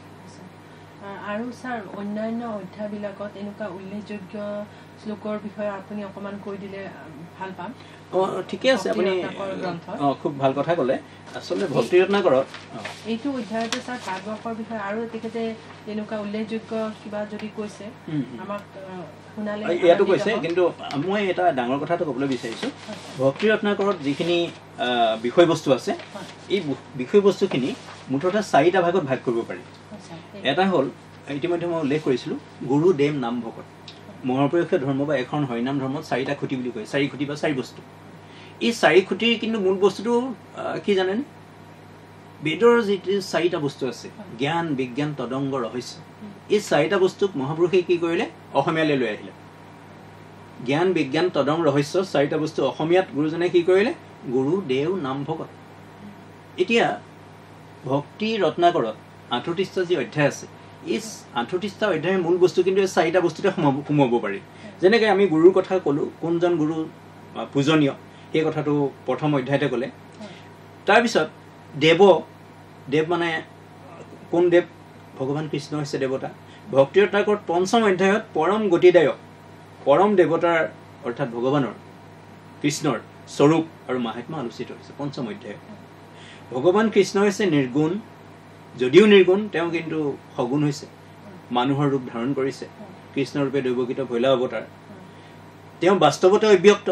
আৰু স্যাৰ অন্যান্য অধ্যায়বিলাকত এনেকুৱা উল্লেখযোগ্য শ্লোকৰ বিষয়ে আপুনি অকণমান কৈ দিলে ভাল পাম অঁ ঠিকে আছে আপুনি অঁ খুব ভাল কথা ক'লে আচলতে ভক্তি ৰত্নাকৰত এইটো অধ্যায়তে ছাৰ ভাৰতবৰ্ষৰ বিষয়ে আৰু তেখেতে তেনেকুৱা উল্লেখযোগ্য কিবা যদি কৈছে আমাক শুনালে ইয়াতো কৈছে কিন্তু মই এটা ডাঙৰ কথা এটা ক'বলৈ বিচাৰিছোঁ ভক্তি ৰত্নাকৰত যিখিনি বিষয়বস্তু আছে এই বিষয়বস্তুখিনি মুঠতে চাৰিটা ভাগত ভাগ কৰিব পাৰি এটা হ'ল ইতিমধ্যে মই উল্লেখ কৰিছিলোঁ গুৰু দেৱ নাম ভকত মহাপুৰুষীয় ধৰ্ম বা এখন হৰিনাম ধৰ্মত চাৰিটা খুঁটি বুলি কয় চাৰি খুঁটি বা চাৰি বস্তু এই চাৰি খুঁটিৰ কিন্তু মূল বস্তুটো কি জানেনে বেদৰ যিটো চাৰিটা বস্তু আছে জ্ঞান বিজ্ঞান তদংগ ৰহস্য এই চাৰিটা বস্তুক মহাপুৰুষে কি কৰিলে অসমীয়ালৈ লৈ আহিলে জ্ঞান বিজ্ঞান তদং ৰহস্য চাৰিটা বস্তু অসমীয়াত গুৰুজনে কি কৰিলে গুৰু দেৱ নাম ভকত এতিয়া ভক্তি ৰত্নাকৰত আঠত্ৰিশটা যি অধ্যায় আছে এই আঠত্ৰিশটা অধ্যায়ৰ মূল বস্তু কিন্তু এই চাৰিটা বস্তুতে সোমাব সোমাব পাৰি যেনেকৈ আমি গুৰুৰ কথা ক'লোঁ কোনজন গুৰু পূজনীয় সেই কথাটো প্ৰথম অধ্যায়তে ক'লে তাৰপিছত দেৱ দেৱ মানে কোন দেৱ ভগৱান কৃষ্ণ হৈছে দেৱতা ভক্তি ৰত্নাকৰত পঞ্চম অধ্যায়ত পৰম গতিদায়ক পৰম দেৱতাৰ অৰ্থাৎ ভগৱানৰ কৃষ্ণৰ স্বৰূপ আৰু মাহাত্ম্য আলোচিত হৈছে পঞ্চম অধ্যায়ত ভগৱান কৃষ্ণ হৈছে নিৰ্গুণ যদিও নিৰ্গুণ তেওঁ কিন্তু সগুণ হৈছে মানুহৰ ৰূপ ধাৰণ কৰিছে কৃষ্ণৰূপে দৈৱকীত ভৈলা অৱতাৰ তেওঁ বাস্তৱতে অব্যক্ত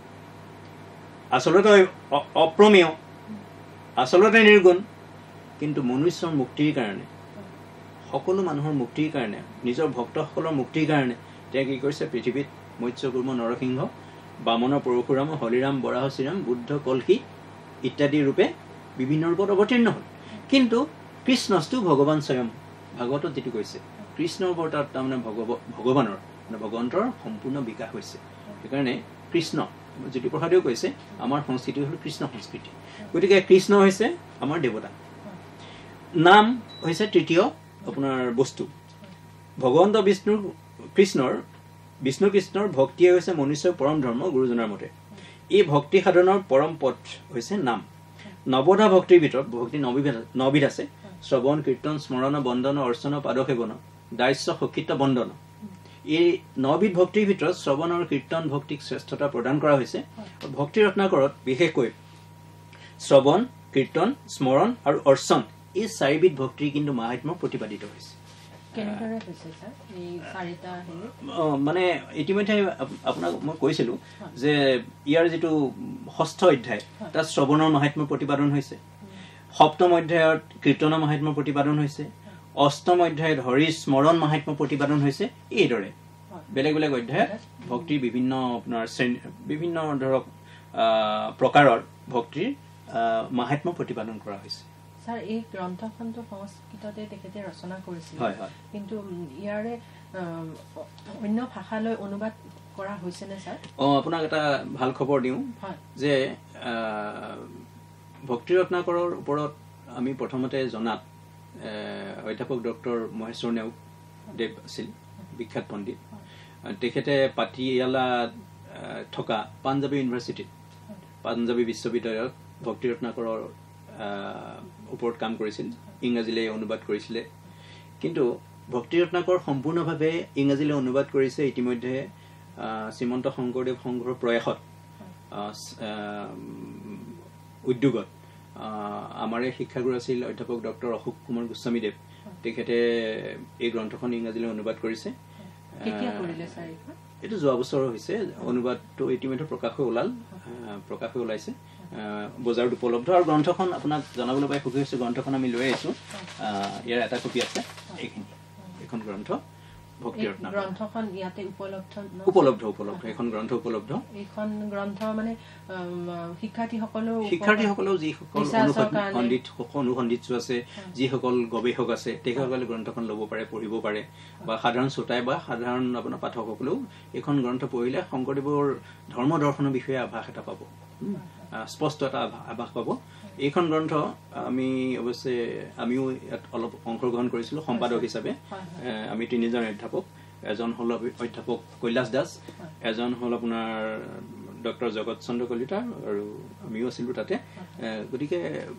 আচলতে অপ্ৰমেয় আচলতে নিৰ্গুণ কিন্তু মনুষ্যৰ মুক্তিৰ কাৰণে সকলো মানুহৰ মুক্তিৰ কাৰণে নিজৰ ভক্তসকলৰ মুক্তিৰ কাৰণে তেওঁ কি কৰিছে পৃথিৱীত মৎস্যকুৰ্ম নৰসিংহ বামন পৰশুৰাম হৰিৰাম বৰাহ শ্ৰীৰাম বুদ্ধ কলকি ইত্যাদি ৰূপে বিভিন্ন ৰূপত অৱতীৰ্ণ হ'ল কিন্তু কৃষ্ণস্তু ভগৱান স্বয়ং ভাগৱতত যিটো কৈছে কৃষ্ণৰ ওপৰত তাত তাৰমানে ভগৱ ভগৱানৰ মানে ভগৱন্তৰ সম্পূৰ্ণ বিকাশ হৈছে সেইকাৰণে কৃষ্ণ জ্যোতিপ্ৰসাদেও কৈছে আমাৰ সংস্কৃতি হ'ল কৃষ্ণ সংস্কৃতি গতিকে কৃষ্ণ হৈছে আমাৰ দেৱতা নাম হৈছে তৃতীয় আপোনাৰ বস্তু ভগৱন্ত বিষ্ণুৰ কৃষ্ণৰ বিষ্ণু কৃষ্ণৰ ভক্তিয়ে হৈছে মনুষ্যৰ পৰম ধৰ্ম গুৰুজনাৰ মতে এই ভক্তি সাধনৰ পৰম পথ হৈছে নাম নৱধা ভক্তিৰ ভিতৰত ভক্তি নবিধ নবিধ আছে শ্ৰৱণ কীৰ্তন স্মৰণ বন্দন অৰ্চন পাদসেৱন দাস্য সক্ষিত বন্দন এই নবিধ ভক্তিৰ ভিতৰত শ্ৰৱণ আৰু কীৰ্তন ভক্তিক শ্ৰেষ্ঠতা প্ৰদান কৰা হৈছে ভক্তি ৰত্নাকৰত বিশেষকৈ শ্ৰৱণ কীৰ্তন স্মৰণ আৰু অৰ্চন এই চাৰিবিধ ভক্তিৰ কিন্তু মাহাত্ম্য প্ৰতিপাদিত হৈছে মানে ইতিমধ্যে আপোনাক মই কৈছিলোঁ যে ইয়াৰ যিটো ষষ্ঠ অধ্যায় তাত শ্ৰৱণৰ মাহাত্ম্য প্ৰতিপাদন হৈছে সপ্তম অধ্যায়ত কীৰ্তনৰ মাহাত্ম্য প্ৰতিপাদন হৈছে অষ্টম অধ্যায়ত হৰি স্মৰণ মাহাত্ম্য প্ৰতিপাদন হৈছে এইদৰে বেলেগ বেলেগ অধ্যায়ত ভক্তিৰ বিভিন্ন আপোনাৰ শ্ৰেণী বিভিন্ন ধৰক প্ৰকাৰৰ ভক্তিৰ মাহাত্ম্য প্ৰতিপাদন কৰা হৈছে স্যাৰ এই গ্ৰন্থখনটো সংস্কৃততে তেখেতে ৰচনা কৰিছিল কিন্তু ইয়াৰে অন্য ভাষালৈ অনুবাদ কৰা হৈছেনে ছাৰ অঁ আপোনাক এটা ভাল খবৰ দিওঁ যে ভক্তি ৰত্নাকৰৰ ওপৰত আমি প্ৰথমতে জনাত অধ্যাপক ডক্টৰ মহেশ্বৰ নেওগ দেৱ আছিল বিখ্যাত পণ্ডিত তেখেতে পাটিয়ালা থকা পাঞ্জাৱী ইউনিভাৰ্চিটিত পাঞ্জাৱী বিশ্ববিদ্যালয়ত ভক্তি ৰত্নাকৰৰ ওপৰত কাম কৰিছিল ইংৰাজীলৈ অনুবাদ কৰিছিলে কিন্তু ভক্তি ৰত্নাকৰ সম্পূৰ্ণভাৱে ইংৰাজীলৈ অনুবাদ কৰিছে ইতিমধ্যে শ্ৰীমন্ত শংকৰদেৱ সংঘৰ প্ৰয়াসত উদ্যোগত আমাৰে শিক্ষাগুৰু আছিল অধ্যাপক ডক্টৰ অশোক কুমাৰ গোস্বামীদেৱ তেখেতে এই গ্ৰন্থখন ইংৰাজীলৈ অনুবাদ কৰিছে এইটো যোৱা বছৰ হৈছে অনুবাদটো ইতিমধ্যে প্ৰকাশ হৈ ওলাল প্ৰকাশ হৈ ওলাইছে বজাৰত উপলব্ধ আৰু গ্ৰন্থখন আপোনাক জনাবলৈ পাই সুখী হৈছোঁ গ্ৰন্থখন আমি লৈ আহিছোঁ ইয়াৰ এটা কপি আছে এইখিনি এইখন গ্ৰন্থ ভক্তি ৰত্নাকৰ গ্ৰন্থখন ইয়াতে উপলব্ধ উপলব্ধ উপলব্ধ এখন গ্ৰন্থ উপলব্ধ এইখন গ্ৰন্থ মানে শিক্ষাৰ্থীসকলেও শিক্ষাৰ্থীসকলেও যিসকল অনুসন্ধিত অনুসন্ধিত আছে যিসকল গৱেষক আছে তেখেতসকলে গ্ৰন্থখন ল'ব পাৰে পঢ়িব পাৰে বা সাধাৰণ শ্ৰোতাই বা সাধাৰণ আপোনাৰ পাঠকসকলেও এইখন গ্ৰন্থ পঢ়িলে শংকৰদেৱৰ ধৰ্ম দৰ্শনৰ বিষয়ে আভাস এটা পাব স্পষ্ট এটা আভাস পাব এইখন গ্ৰন্থ আমি অৱশ্যে আমিও ইয়াত অলপ অংশগ্ৰহণ কৰিছিলোঁ সম্পাদক হিচাপে আমি তিনিজন অধ্যাপক এজন হ'ল অধ্যাপক কৈলাশ দাস এজন হ'ল আপোনাৰ ডক্টৰ জগত চন্দ্ৰ কলিতা আৰু আমিও আছিলোঁ তাতে গতিকে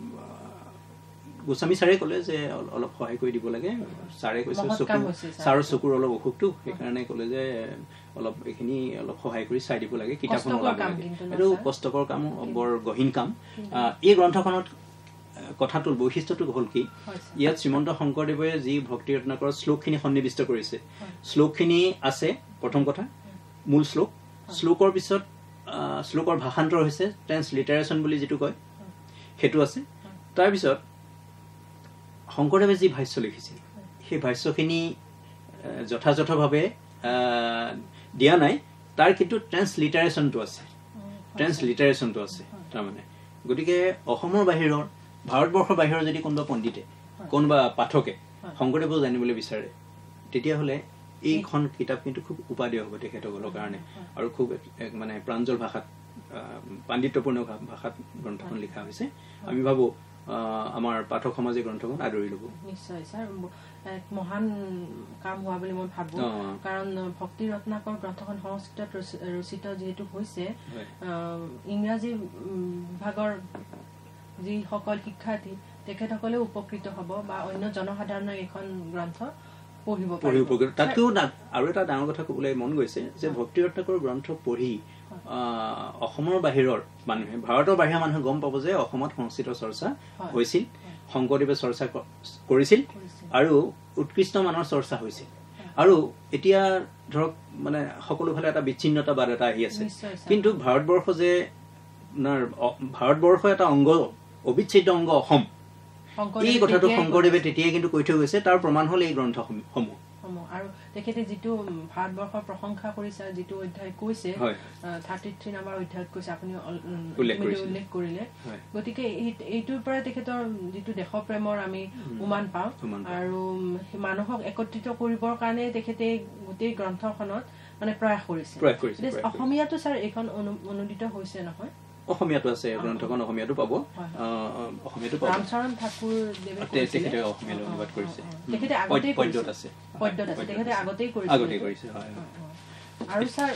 গোস্বামী ছাৰে ক'লে যে অলপ সহায় কৰি দিব লাগে ছাৰে কৈছে চকু ছাৰৰ চকুৰ অলপ অসুখটো সেইকাৰণে ক'লে যে অলপ এইখিনি অলপ সহায় কৰি চাই দিব লাগে কিতাপখন ওলাব লাগে এইটো কষ্টকৰ কাম বৰ গহীন কাম এই গ্ৰন্থখনত কথাটোৰ বৈশিষ্ট্যটো হ'ল কি ইয়াত শ্ৰীমন্ত শংকৰদেৱে যি ভক্তি ৰত্নাকৰৰ শ্লোকখিনি সন্নিৱিষ্ট কৰিছে শ্লোকখিনি আছে প্ৰথম কথা মূল শ্লোক শ্লোকৰ পিছত শ্লোকৰ ভাষান্তৰ হৈছে ট্ৰেন্সলিটাৰেশ্যন বুলি যিটো কয় সেইটো আছে তাৰপিছত শংকৰদেৱে যি ভাষ্য লিখিছিল সেই ভাষ্যখিনি যথাযথভাৱে দিয়া নাই তাৰ কিন্তু ট্ৰেন্সলিটাৰেশ্যনটো আছে ট্ৰেন্সলিটাৰেশ্যনটো আছে তাৰমানে গতিকে অসমৰ বাহিৰৰ ভাৰতবৰ্ষৰ বাহিৰৰ যদি কোনোবা পণ্ডিতে কোনোবা পাঠকে শংকৰদেৱক জানিবলৈ বিচাৰে তেতিয়াহ'লে এইখন কিতাপ কিন্তু খুব উপাদেয় হ'ব তেখেতসকলৰ কাৰণে আৰু খুব মানে প্ৰাঞ্জল ভাষাত পাণ্ডিত্যপূৰ্ণ ভাষাত গ্ৰন্থখন লিখা হৈছে আমি ভাবোঁ আমাৰ পাঠক সমাজে গ্ৰন্থখন আদৰি ল'ব নিশ্চয় ছাৰ এক মহান কাম হোৱা বুলি মই ভাবোঁ কাৰণ ভক্তি ৰত্নাকৰ গ্ৰন্থখন সংস্কৃতত ৰচিত যিহেতু হৈছে ইংৰাজী বিভাগৰ যিসকল শিক্ষাৰ্থী তেখেতসকলেও উপকৃত হ'ব বা অন্য জনসাধাৰণৰ এইখন গ্ৰন্থ পঢ়িব পাৰিব তাতকৈও আৰু এটা ডাঙৰ কথা ক'বলৈ মন গৈছে যে ভক্তি ৰত্নাকৰ গ্ৰন্থ পঢ়ি অসমৰ বাহিৰৰ মানুহে ভাৰতৰ বাহিৰৰ মানুহে গম পাব যে অসমত সংস্কৃত চৰ্চা হৈছিল শংকৰদেৱে চৰ্চা কৰিছিল আৰু উৎকৃষ্ট মানৰ চৰ্চা হৈছিল আৰু এতিয়া ধৰক মানে সকলোফালে এটা বিচ্ছিন্নতাবাদ এটা আহি আছে কিন্তু ভাৰতবৰ্ষ যে আপোনাৰ ভাৰতবৰ্ষ এটা অংগ অবিচ্ছেদ্য অংগ অসম এই কথাটো শংকৰদেৱে তেতিয়াই কিন্তু কৈ থৈ গৈছে তাৰ প্ৰমাণ হ'ল এই গ্ৰন্থসমূহ আৰু তেখেতে যিটো ভাৰতবৰ্ষৰ প্ৰশংসা কৰিছে যিটো অধ্যায় কৈছে থাৰ্টি থ্ৰী নাম্বাৰ অধ্যায়ত কৈছে আপুনি উল্লেখ কৰিলে গতিকে এইটোৰ পৰা তেখেতৰ যিটো দেশপ্ৰেমৰ আমি উমান পাওঁ আৰু মানুহক একত্ৰিত কৰিবৰ কাৰণে তেখেতে গোটেই গ্ৰন্থখনত মানে প্ৰয়াস কৰিছে অসমীয়াটো ছাৰ এইখন অনুদিত হৈছে নহয় অসমীয়াটো আছে গ্ৰন্থখন অসমীয়াটো পাব অসমীয়াটো পাব ৰামচৰণ ঠাকুৰ তেখেতে অসমীয়ালৈ অনুবাদ কৰিছে তেখেতে আগতেই পদ্যত আছে পদ্যত আছে তেখেতে আগতেই কৰিছে আগতেই কৰিছে হয় আৰু ছাৰ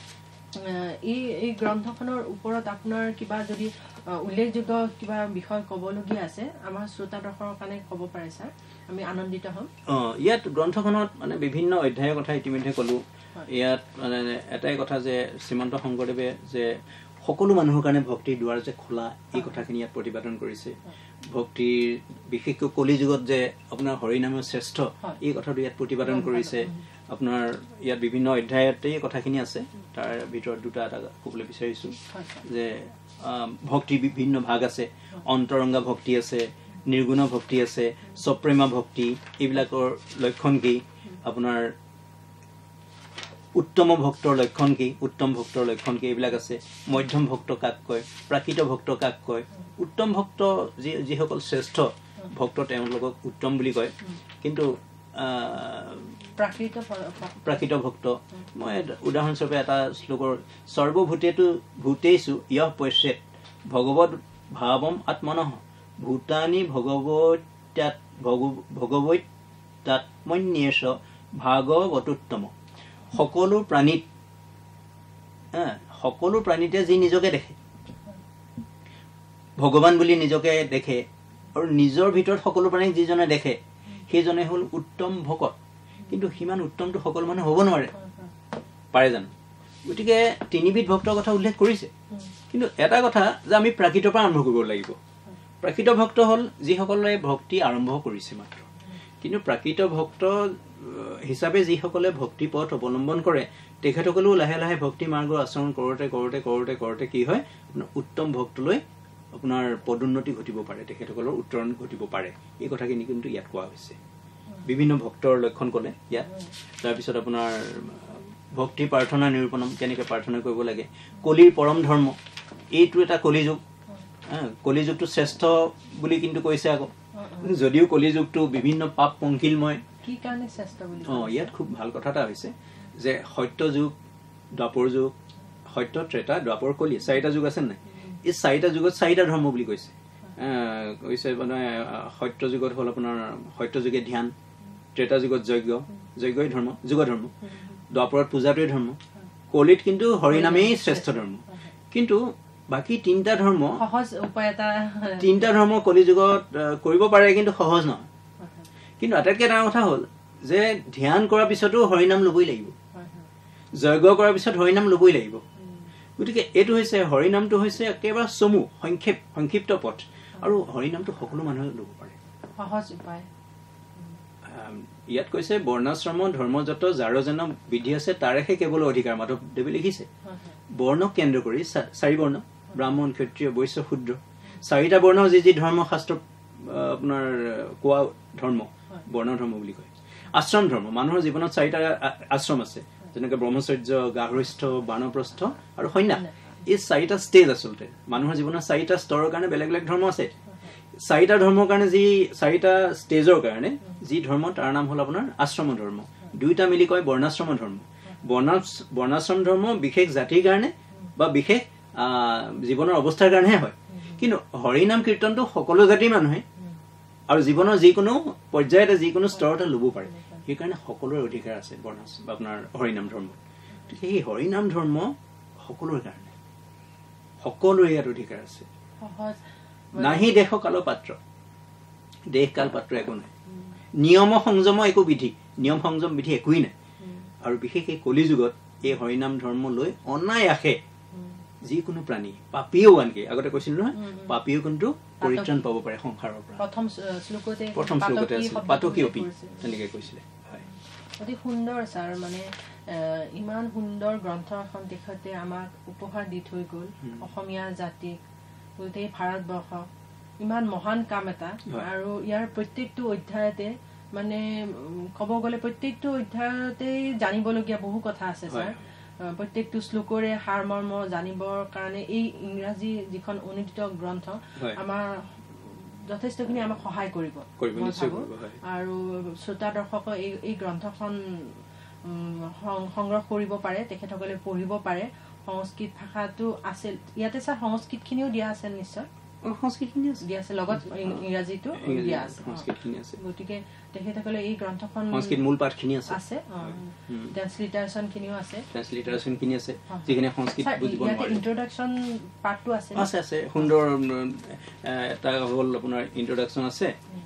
এই এই গ্ৰন্থখনৰ ওপৰত আপোনাৰ কিবা যদি উল্লেখযোগ্য কিবা বিষয় ক'বলগীয়া আছে আমাৰ শ্ৰোতা দৰ্শকৰ কাৰণে ক'ব পাৰে ছাৰ আমি আনন্দিত হ'ম ইয়াত গ্ৰন্থখনত মানে বিভিন্ন অধ্যায়ৰ কথা ইতিমধ্যে ক'লোঁ ইয়াত মানে এটাই কথা যে শ্ৰীমন্ত শংকৰদেৱে যে সকলো মানুহৰ কাৰণে ভক্তিৰ দুৱাৰ যে খোলা এই কথাখিনি ইয়াত প্ৰতিপাদন কৰিছে ভক্তিৰ বিশেষকৈ কলি যুগত যে আপোনাৰ হৰিনামৰ শ্ৰেষ্ঠ এই কথাটো ইয়াত প্ৰতিপাদন কৰিছে আপোনাৰ ইয়াত বিভিন্ন অধ্যায়তেই কথাখিনি আছে তাৰ ভিতৰত দুটা এটা ক'বলৈ বিচাৰিছোঁ যে ভক্তিৰ বিভিন্ন ভাগ আছে অন্তৰংগা ভক্তি আছে নিৰ্গুণ ভক্তি আছে সপ্ৰেমা ভক্তি এইবিলাকৰ লক্ষণ কি আপোনাৰ উত্তম ভক্তৰ লক্ষণ কি উত্তম ভক্তৰ লক্ষণ কি এইবিলাক আছে মধ্যম ভক্ত কাক কয় প্ৰাকৃত ভক্ত কাক কয় উত্তম ভক্ত যি যিসকল শ্ৰেষ্ঠ ভক্ত তেওঁলোকক উত্তম বুলি কয় কিন্তু প্ৰাকৃত প্ৰাকৃত ভক্ত মই উদাহৰণস্বৰূপে এটা শ্লোকৰ সৰ্বভূতেতো ভূতেষু ইয়ঃ পশ্যেৎ ভগৱৎ ভাৱম আত্মনঃ ভূতানি ভগৱত্যাৎ ভগৱত্যাত্মন্যেষ ভাগৱতোত্তম সকলো প্ৰাণীত সকলো প্ৰাণীতে যি নিজকে দেখে ভগৱান বুলি নিজকে দেখে আৰু নিজৰ ভিতৰত সকলো প্ৰাণীক যিজনে দেখে সেইজনে হ'ল উত্তম ভকত কিন্তু সিমান উত্তমটো সকলো মানুহ হ'ব নোৱাৰে পাৰে জানো গতিকে তিনিবিধ ভক্তৰ কথা উল্লেখ কৰিছে কিন্তু এটা কথা যে আমি প্ৰাকৃতৰ পৰা আৰম্ভ কৰিব লাগিব প্ৰাকৃত ভক্ত হ'ল যিসকলে ভক্তি আৰম্ভ কৰিছে মাত্ৰ কিন্তু প্ৰাকৃত ভক্ত হিচাপে যিসকলে ভক্তি পথ অৱলম্বন কৰে তেখেতসকলেও লাহে লাহে ভক্তি মাৰ্গ আচৰণ কৰোঁতে কৰোঁতে কৰোঁতে কৰোঁতে কি হয় উত্তম ভক্তলৈ আপোনাৰ পদোন্নতি ঘটিব পাৰে তেখেতসকলৰ উত্তৰণ ঘটিব পাৰে এই কথাখিনি কিন্তু ইয়াত কোৱা হৈছে বিভিন্ন ভক্তৰ লক্ষণ ক'লে ইয়াত তাৰপিছত আপোনাৰ ভক্তি প্ৰাৰ্থনা নিৰূপণম কেনেকৈ প্ৰাৰ্থনা কৰিব লাগে কলিৰ পৰম ধৰ্ম এইটো এটা কলিযুগ কলিযুগটো শ্ৰেষ্ঠ বুলি কিন্তু কৈছে আকৌ যদিও কলিযুগটো বিভিন্ন পাপ পংকিলময় কি কাৰণে শ্ৰেষ্ঠ বুলি অঁ ইয়াত খুব ভাল কথা এটা হৈছে যে সত্য যুগ দ্বাপৰ যুগ সত্য ত্ৰেতা দ্বাপৰ কলি চাৰিটা যুগ আছে নাই এই চাৰিটা যুগত চাৰিটা ধৰ্ম বুলি কৈছে কৈছে মানে সত্য যুগত হ'ল আপোনাৰ সত্য যুগে ধ্যান ত্ৰেতা যুগত যজ্ঞ যজ্ঞই ধৰ্ম যুগ ধৰ্ম দ্বাপৰত পূজাটোৱে ধৰ্ম কলিত কিন্তু হৰিনামেই শ্ৰেষ্ঠ ধৰ্ম কিন্তু বাকী তিনিটা ধৰ্ম সহজ উপায় এটা তিনিটা ধৰ্ম কলি যুগত কৰিব পাৰে কিন্তু সহজ নহয় কিন্তু আটাইতকৈ ডাঙৰ কথা হ'ল যে ধ্যান কৰাৰ পিছতো হৰিনাম ল'বই লাগিব যজ্ঞ কৰাৰ পিছত হৰিনাম ল'বই লাগিব গতিকে এইটো হৈছে হৰিনামটো হৈছে একেবাৰে চমু সংক্ষেপ সংক্ষিপ্ত পথ আৰু হৰিনামটো সকলো মানুহে ল'ব পাৰে সহজ উপায় ইয়াত কৈছে বৰ্ণাশ্ৰম ধৰ্মজাত যাৰ যেন বিধি আছে তাৰেহে কেৱল অধিকাৰ মাধৱদেৱে লিখিছে বৰ্ণক কেন্দ্ৰ কৰি চাৰি বৰ্ণ ব্ৰাহ্মণ ক্ষত্ৰিয় বৈশ্য শূদ্ৰ চাৰিটা বৰ্ণ যি যি ধৰ্ম শাস্ত্ৰ আপোনাৰ কোৱা ধৰ্ম বৰ্ণ ধৰ্ম বুলি কয় আশ্ৰম ধৰ্ম মানুহৰ জীৱনত চাৰিটা আশ্ৰম আছে যেনেকৈ ব্ৰহ্মচৰ্য গাৰ্হস্থ্য বানপ্ৰস্থ আৰু সন্ন্যাস এই চাৰিটা ষ্টেজ আচলতে মানুহৰ জীৱনত চাৰিটা স্তৰৰ কাৰণে বেলেগ বেলেগ ধৰ্ম আছে চাৰিটা ধৰ্মৰ কাৰণে যি চাৰিটা ষ্টেজৰ কাৰণে যি ধৰ্ম তাৰ নাম হ'ল আপোনাৰ আশ্ৰম ধৰ্ম দুইটা মিলি কয় বৰ্ণাশ্ৰম ধৰ্ম বৰ্ণাশ্ৰম ধৰ্ম বিশেষ জাতিৰ কাৰণে বা বিশেষ জীৱনৰ অৱস্থাৰ কাৰণেহে হয় কিন্তু হৰিনাম কীৰ্তনটো সকলো জাতিৰ মানুহে আৰু জীৱনৰ যিকোনো পৰ্যায়তে যিকোনো স্তৰতে ল'ব পাৰে সেইকাৰণে সকলোৰে অধিকাৰ আছে বৰ্ণাশ্ৰম আপোনাৰ হৰিনাম ধৰ্ম গতিকে সেই হৰিনাম ধৰ্ম সকলোৰে কাৰণে সকলোৰে ইয়াত অধিকাৰ আছে নাহি দেশ কাল পাত্ৰ দেশ কাল পাত্ৰ একো নাই নিয়ম সংযম একো বিধি নিয়ম সংযম বিধি একোৱেই নাই আৰু বিশেষ এই কলি যুগত এই হৰিনাম ধৰ্ম লৈ অনায়াসে যিকোনো প্ৰাণী পাপীও আনকি আগতে কৈছিল নহয় পাপীও কিন্তু পৰিত্ৰাণ পাব পাৰে সংসাৰৰ পৰা প্ৰথম শ্লোকতে প্ৰথম শ্লোকতে আছিল পাতকী অপি তেনেকে কৈছিলে হয় অতি সুন্দৰ ছাৰ মানে ইমান সুন্দৰ গ্ৰন্থ এখন তেখেতে আমাক উপহাৰ দি থৈ গ'ল অসমীয়া জাতিক গোটেই ভাৰতবৰ্ষ ইমান মহান কাম এটা আৰু ইয়াৰ প্ৰত্যেকটো অধ্যায়তে মানে ক'ব গ'লে প্ৰত্যেকটো অধ্যায়তেই জানিবলগীয়া বহু কথা আছে ছাৰ প্ৰত্যেকটো শ্লোকৰে সাৰমৰ্ম জানিবৰ কাৰণে এই ইংৰাজী যিখন অনুদিত গ্ৰন্থ আমাৰ যথেষ্টখিনি আমাক সহায় কৰিব মই ভাবোঁ আৰু শ্ৰোতা দৰ্শকক এই এই গ্ৰন্থখন সংগ্ৰহ কৰিব পাৰে তেখেতসকলে পঢ়িব পাৰে সংস্কৃত ভাষাটো আছে ইয়াতে ছাৰ সংস্কৃতখিনিও দিয়া আছে নিশ্চয় সংস্কৃতখিনি দিয়া আছে লগত ইংৰাজীটো দিয়া আছে গতিকে তেখেতসকলে এই গ্ৰন্থখন সংস্কৃত মূল পাঠখিনি আছে আছে ট্ৰান্সলিটাৰেশ্যনখিনিও আছে ট্ৰান্সলিটাৰেশ্যনখিনি আছে যিখিনি সংস্কৃত বুজিব নোৱাৰে ইন্ট্ৰডাকশ্যন পাৰ্টটো আছে আছে আছে সুন্দৰ এটা হ'ল আপোনাৰ ইন্ট্ৰডাকশ্যন আছে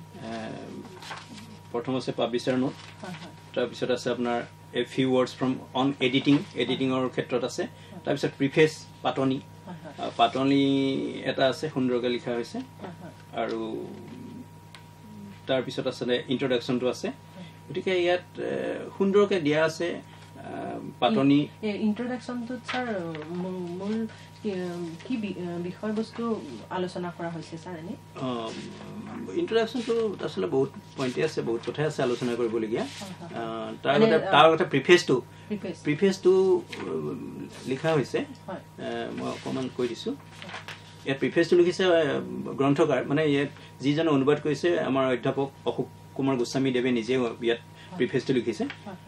প্ৰথম আছে পাব্লিছাৰ নোট তাৰপিছত আছে আপোনাৰ a few words from on editing এডিটিঙৰ ক্ষেত্ৰত আছে তাৰপিছত প্ৰিফেচ পাতনি পাতনি এটা আছে সুন্দৰকৈ লিখা হৈছে আৰু তাৰপিছত আছে ইন্ট্ৰডাকশ্যনটো আছে গতিকে ইয়াত সুন্দৰকৈ দিয়া আছে পাতনি ইন্ট্ৰডাকশ্যনটোত ছাৰ মূল কি বিষয়বস্তু আলোচনা কৰা হৈছে ছাৰ এনে ইন্ট্ৰডাকশ্যনটো আচলতে বহুত পইণ্টে আছে বহুত কথাই আছে আলোচনা কৰিবলগীয়া তাৰ আগতে তাৰ আগতে প্ৰিফেচটো প্ৰিফেচটো লিখা হৈছে মই অকণমান কৈ দিছোঁ ইয়াত প্ৰিফেচটো লিখিছে গ্ৰন্থকাৰ মানে ইয়াত যিজনে অনুবাদ কৰিছে আমাৰ অধ্যাপক অশোক কুমাৰ গোস্বামী দেৱে নিজে ইয়াত প্ৰিফেচটো লিখিছে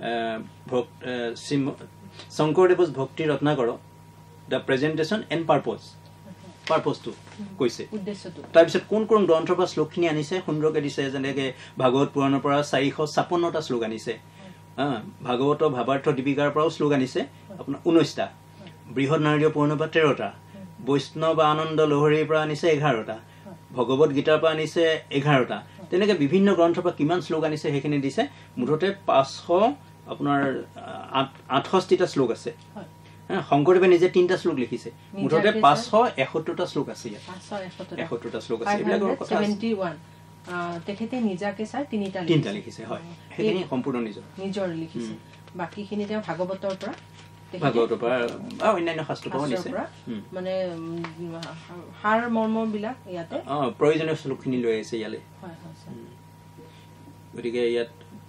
শংকৰদেৱৰ Bhakti Ratnakar the presentation and purpose পাৰ্পজটো কৈছে তাৰপিছত কোন কোন গ্ৰন্থৰ পৰা শ্লোকখিনি আনিছে সুন্দৰকৈ দিছে যেনেকৈ ভাগৱত পুৰাণৰ পৰা চাৰিশ ছাপন্নটা শ্লোক আনিছে ভাগৱত ভাৱাৰ্থ দীপিকাৰ পৰাও শ্লোক আনিছে আপোনাৰ ঊনৈছটা বৃহৎ নাৰদীয় পুৰাণৰ পৰা তেৰটা বৈষ্ণৱ আনন্দ লহৰীৰ পৰা আনিছে এঘাৰটা ভগৱত গীতাৰ পৰা আনিছে এঘাৰটা তেনেকৈ বিভিন্ন গ্ৰন্থৰ পৰা কিমান শ্লোক আনিছে সেইখিনি দিছে মুঠতে পাঁচশ আপোনাৰ আঠ আঠষষ্ঠিটা শ্লোক আছে শংকৰদেৱে নিজে তিনিটা শ্লোক লিখিছে মুঠতে পাঁচশ এসত্তৰটা শ্লোক আছে ইয়াত এসত্তৰটা শ্লোক আছে এইবিলাকৰ কথা তেখেতে নিজাকে ছাৰ তিনিটা তিনিটা লিখিছে হয় সেইখিনি সম্পূৰ্ণ নিজৰ নিজৰ লিখিছে বাকীখিনি তেওঁ ভাগৱতৰ পৰা ভাগৱতৰ পৰা অন্যান্য শাস্ত্ৰৰ পৰা নিছে মানে সাৰ মৰ্মবিলাক ইয়াতে প্ৰয়োজনীয় শ্লোকখিনি লৈ আহিছে ইয়ালৈ গতিকে ইয়াত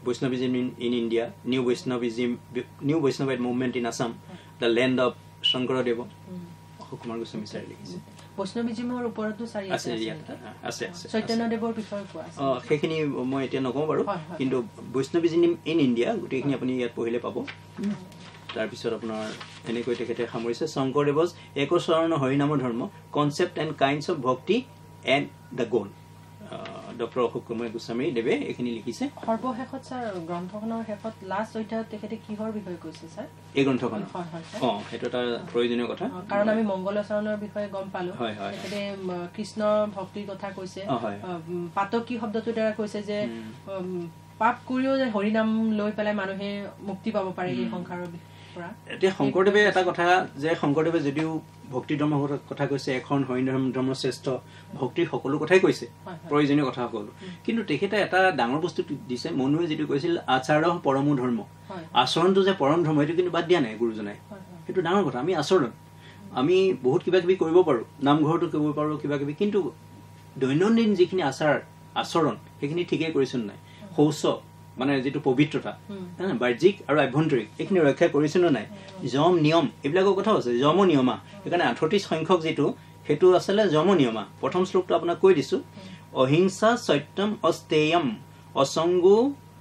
Vaishnavism in, in India, New Vaishnavism, New Vaishnavite movement in Assam, The Land of Shankaradeva. Ashok Kumar Goswami ছাৰে লিখিছে। বৈষ্ণৱিজিমৰ ওপৰতো ছাৰি আছে আছে আছে চৈতন্যদেৱৰ বিষয়ে কোৱা আছে। অ সেইখিনি মই এতিয়া নকওঁ বাৰু, কিন্তু বৈষ্ণৱিজিম ইন ইণ্ডিয়া গোটেইখিনি আপুনি ইয়াত পঢ়িলে পাব। তাৰপিছত আপোনাৰ এনেকৈ তেখেতে সামৰিছে শংকৰদেৱজ Ekasharan Harinam Dharma concept and kinds of bhakti and the goal. Doctor Ashok Kumar Goswami দেৱে এইখিনি লিখিছে। সৰ্বশেষত ছাৰ গ্ৰন্থখনৰ শেষত লাষ্ট অধ্যায়ত তেখেতে কিহৰ বিষয়ে কৈছে ছাৰ এই গ্ৰন্থখন? অ সেইটো এটা প্ৰয়োজনীয় কথা, কাৰণ আমি মংগলাচৰণৰ বিষয়ে গম পালো। তেখেতে কৃষ্ণ ভক্তিৰ কথা কৈছে, পাতকী শব্দটোৰ দ্বাৰা কৈছে যে পাপ কৰিও যে হৰিনাম লৈ পেলাই মানুহে মুক্তি পাব পাৰে এই সংসাৰৰ পৰা। এতিয়া শংকৰদেৱে এটা কথা যে শংকৰদেৱে যদিও ভক্তি ধৰ্মৰ কথা কৈছে, এখন হৰিনাম ধৰ্ম শ্ৰেষ্ঠ, ভক্তিৰ সকলো কথাই কৈছে, প্ৰয়োজনীয় কথা সকলো, কিন্তু তেখেতে এটা ডাঙৰ বস্তু দিছে। মনুৱে যিটো কৈছিল আচাৰ পৰমো ধৰ্ম, আচৰণটো যে পৰম ধৰ্ম, সেইটো কিন্তু বাদ দিয়া নাই গুৰুজনাই। সেইটো ডাঙৰ কথা। আমি আচৰণ আমি বহুত কিবা কিবি কৰিব পাৰো, নামঘৰতো কৰিব পাৰো কিবা কিবি, কিন্তু দৈনন্দিন যিখিনি আচাৰ আচৰণ সেইখিনি ঠিকেই কৰিছো নাই? শৌচ মানে যিটো পবিত্ৰতা বাহ্যিক আৰু আভ্যন্তৰিক এইখিনি ৰক্ষা কৰিছে নে নাই? যম নিয়ম এইবিলাকৰ কথাও আছে, যম নিয়মা। সেইকাৰণে আঠত্ৰিশ সংখ্যক যিটো সেইটো আছিলে যম নিয়মা। প্ৰথম শ্লোকটো আপোনাক কৈ দিছো, অহিংসা সত্যম অস্তেয়ম অসংগো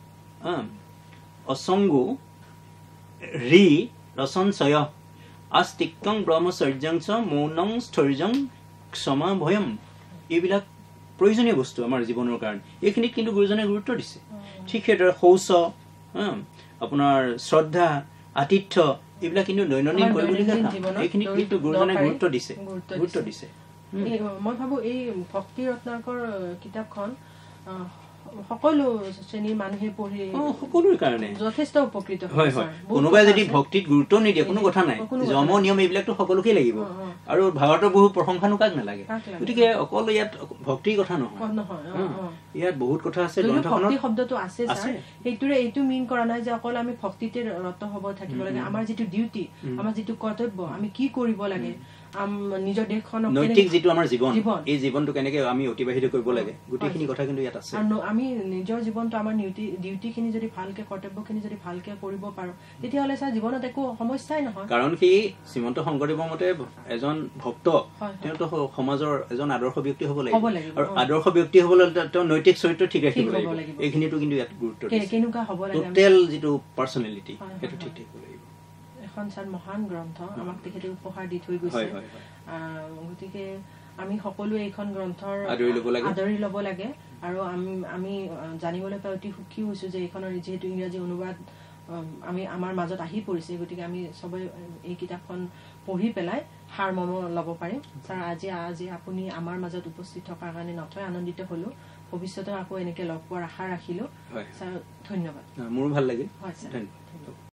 অসংগো ৰি ৰসঞ্চয় আস্তিক্যং ব্ৰহ্মচৰ্যং চ মৌনং স্থৈৰ্যং ক্ষমা ভয়ম। এইবিলাক প্ৰয়োজনীয় বস্তু আমাৰ জীৱনৰ কাৰণে। এইখিনিত কিন্তু গুৰুজনে গুৰুত্ব দিছে। ঠিক সেইদৰে শৌচ, আপোনাৰ শ্ৰদ্ধা, আতিথ্য এইবিলাক কিন্তু দৈনন্দিন কৰিবলগীয়া কাম। এইখিনিত কিন্তু গুৰুজনে গুৰুত্ব দিছে গুৰুত্ব দিছে মই ভাবো এই ভক্তি ৰত্নাকৰ কিতাপখন সকলো শ্ৰেণীৰ মানুহে পঢ়ি সকলোৰ কাৰণে যথেষ্ট উপকৃত হয়। হয়, কোনোবাই যদি ভক্তিত গুৰুত্ব নিদিয়ে কোনো কথা নাই, যম নিয়ম এইবিলাকতো সকলোকে লাগিব। আৰু ভাৰতৰ বহু প্ৰশংসানো কাক নালাগে। গতিকে অকল ইয়াত ভক্তিৰ কথা নহয়, ইয়াত বহুত কথা আছে। ভক্তি শব্দটো আছে সেইটোৰে এইটো মিন কৰা নাই যে অকল আমি ভক্তিতে ৰত হব থাকিব লাগে। আমাৰ যিটো ডিউটি, আমাৰ যিটো কৰ্তব্য, আমি কি কৰিব লাগে, নিজৰ দেশখনক নৈতিক যিটো আমাৰ জীৱন, এই জীৱনটো কেনেকে আমি অতিবাহিত কৰিব লাগে, গোটেইখিনি কথা কিন্তু ইয়াত আছে। আমি নিজৰ জীৱনটো আমাৰ ডিউটি খিনি যদি ভালকে, কৰ্তব্য খিনি যদি ভালকে কৰিব পাৰো, তেতিয়াহ'লে ছাৰ জীৱনত একো সমস্যাই নহয়। কাৰণ কি শ্ৰীমন্ত শংকৰদেৱৰ মতে এজন ভক্ত তেওঁতো সমাজৰ এজন আদৰ্শ ব্যক্তি হ'ব লাগিব, আৰু আদৰ্শ ব্যক্তি হ'বলৈ তেওঁ নৈতিক চৰিত্ৰ ঠিক ৰাখিব লাগিব। এইখিনিতো কিন্তু ইয়াত গুৰুত্ব দিছে। কেনেকুৱা হ'ব লাগে, টোটেল যিটো পাৰ্চনেলিটি সেইটো ঠিক থাকিব লাগিব। এখন ছাৰ মহান গ্ৰন্থ আমাক তেখেতে উপহাৰ দি থৈ গৈছে। গতিকে আমি সকলোৱে এইখন গ্ৰন্থৰ আদৰি ল'ব লাগে। আৰু আমি আমি জানিবলৈ পাই অতি সুখী হৈছো যে এইখনৰ যিহেতু ইংৰাজী অনুবাদ আমি আমাৰ মাজত আহি পৰিছে। গতিকে আমি সবে এই কিতাপখন পঢ়ি পেলাই সাৰ মৰ্ম ল'ব পাৰিম। ছাৰ আজি আজি আপুনি আমাৰ মাজত উপস্থিত থকাৰ কাৰণে নথৈ আনন্দিত হলো। ভৱিষ্যতে আকৌ এনেকে লগ পোৱাৰ আশা ৰাখিলো। ছাৰ ধন্যবাদ। মোৰো ভাল লাগিল। হয় ছাৰ, ধন্যবাদ।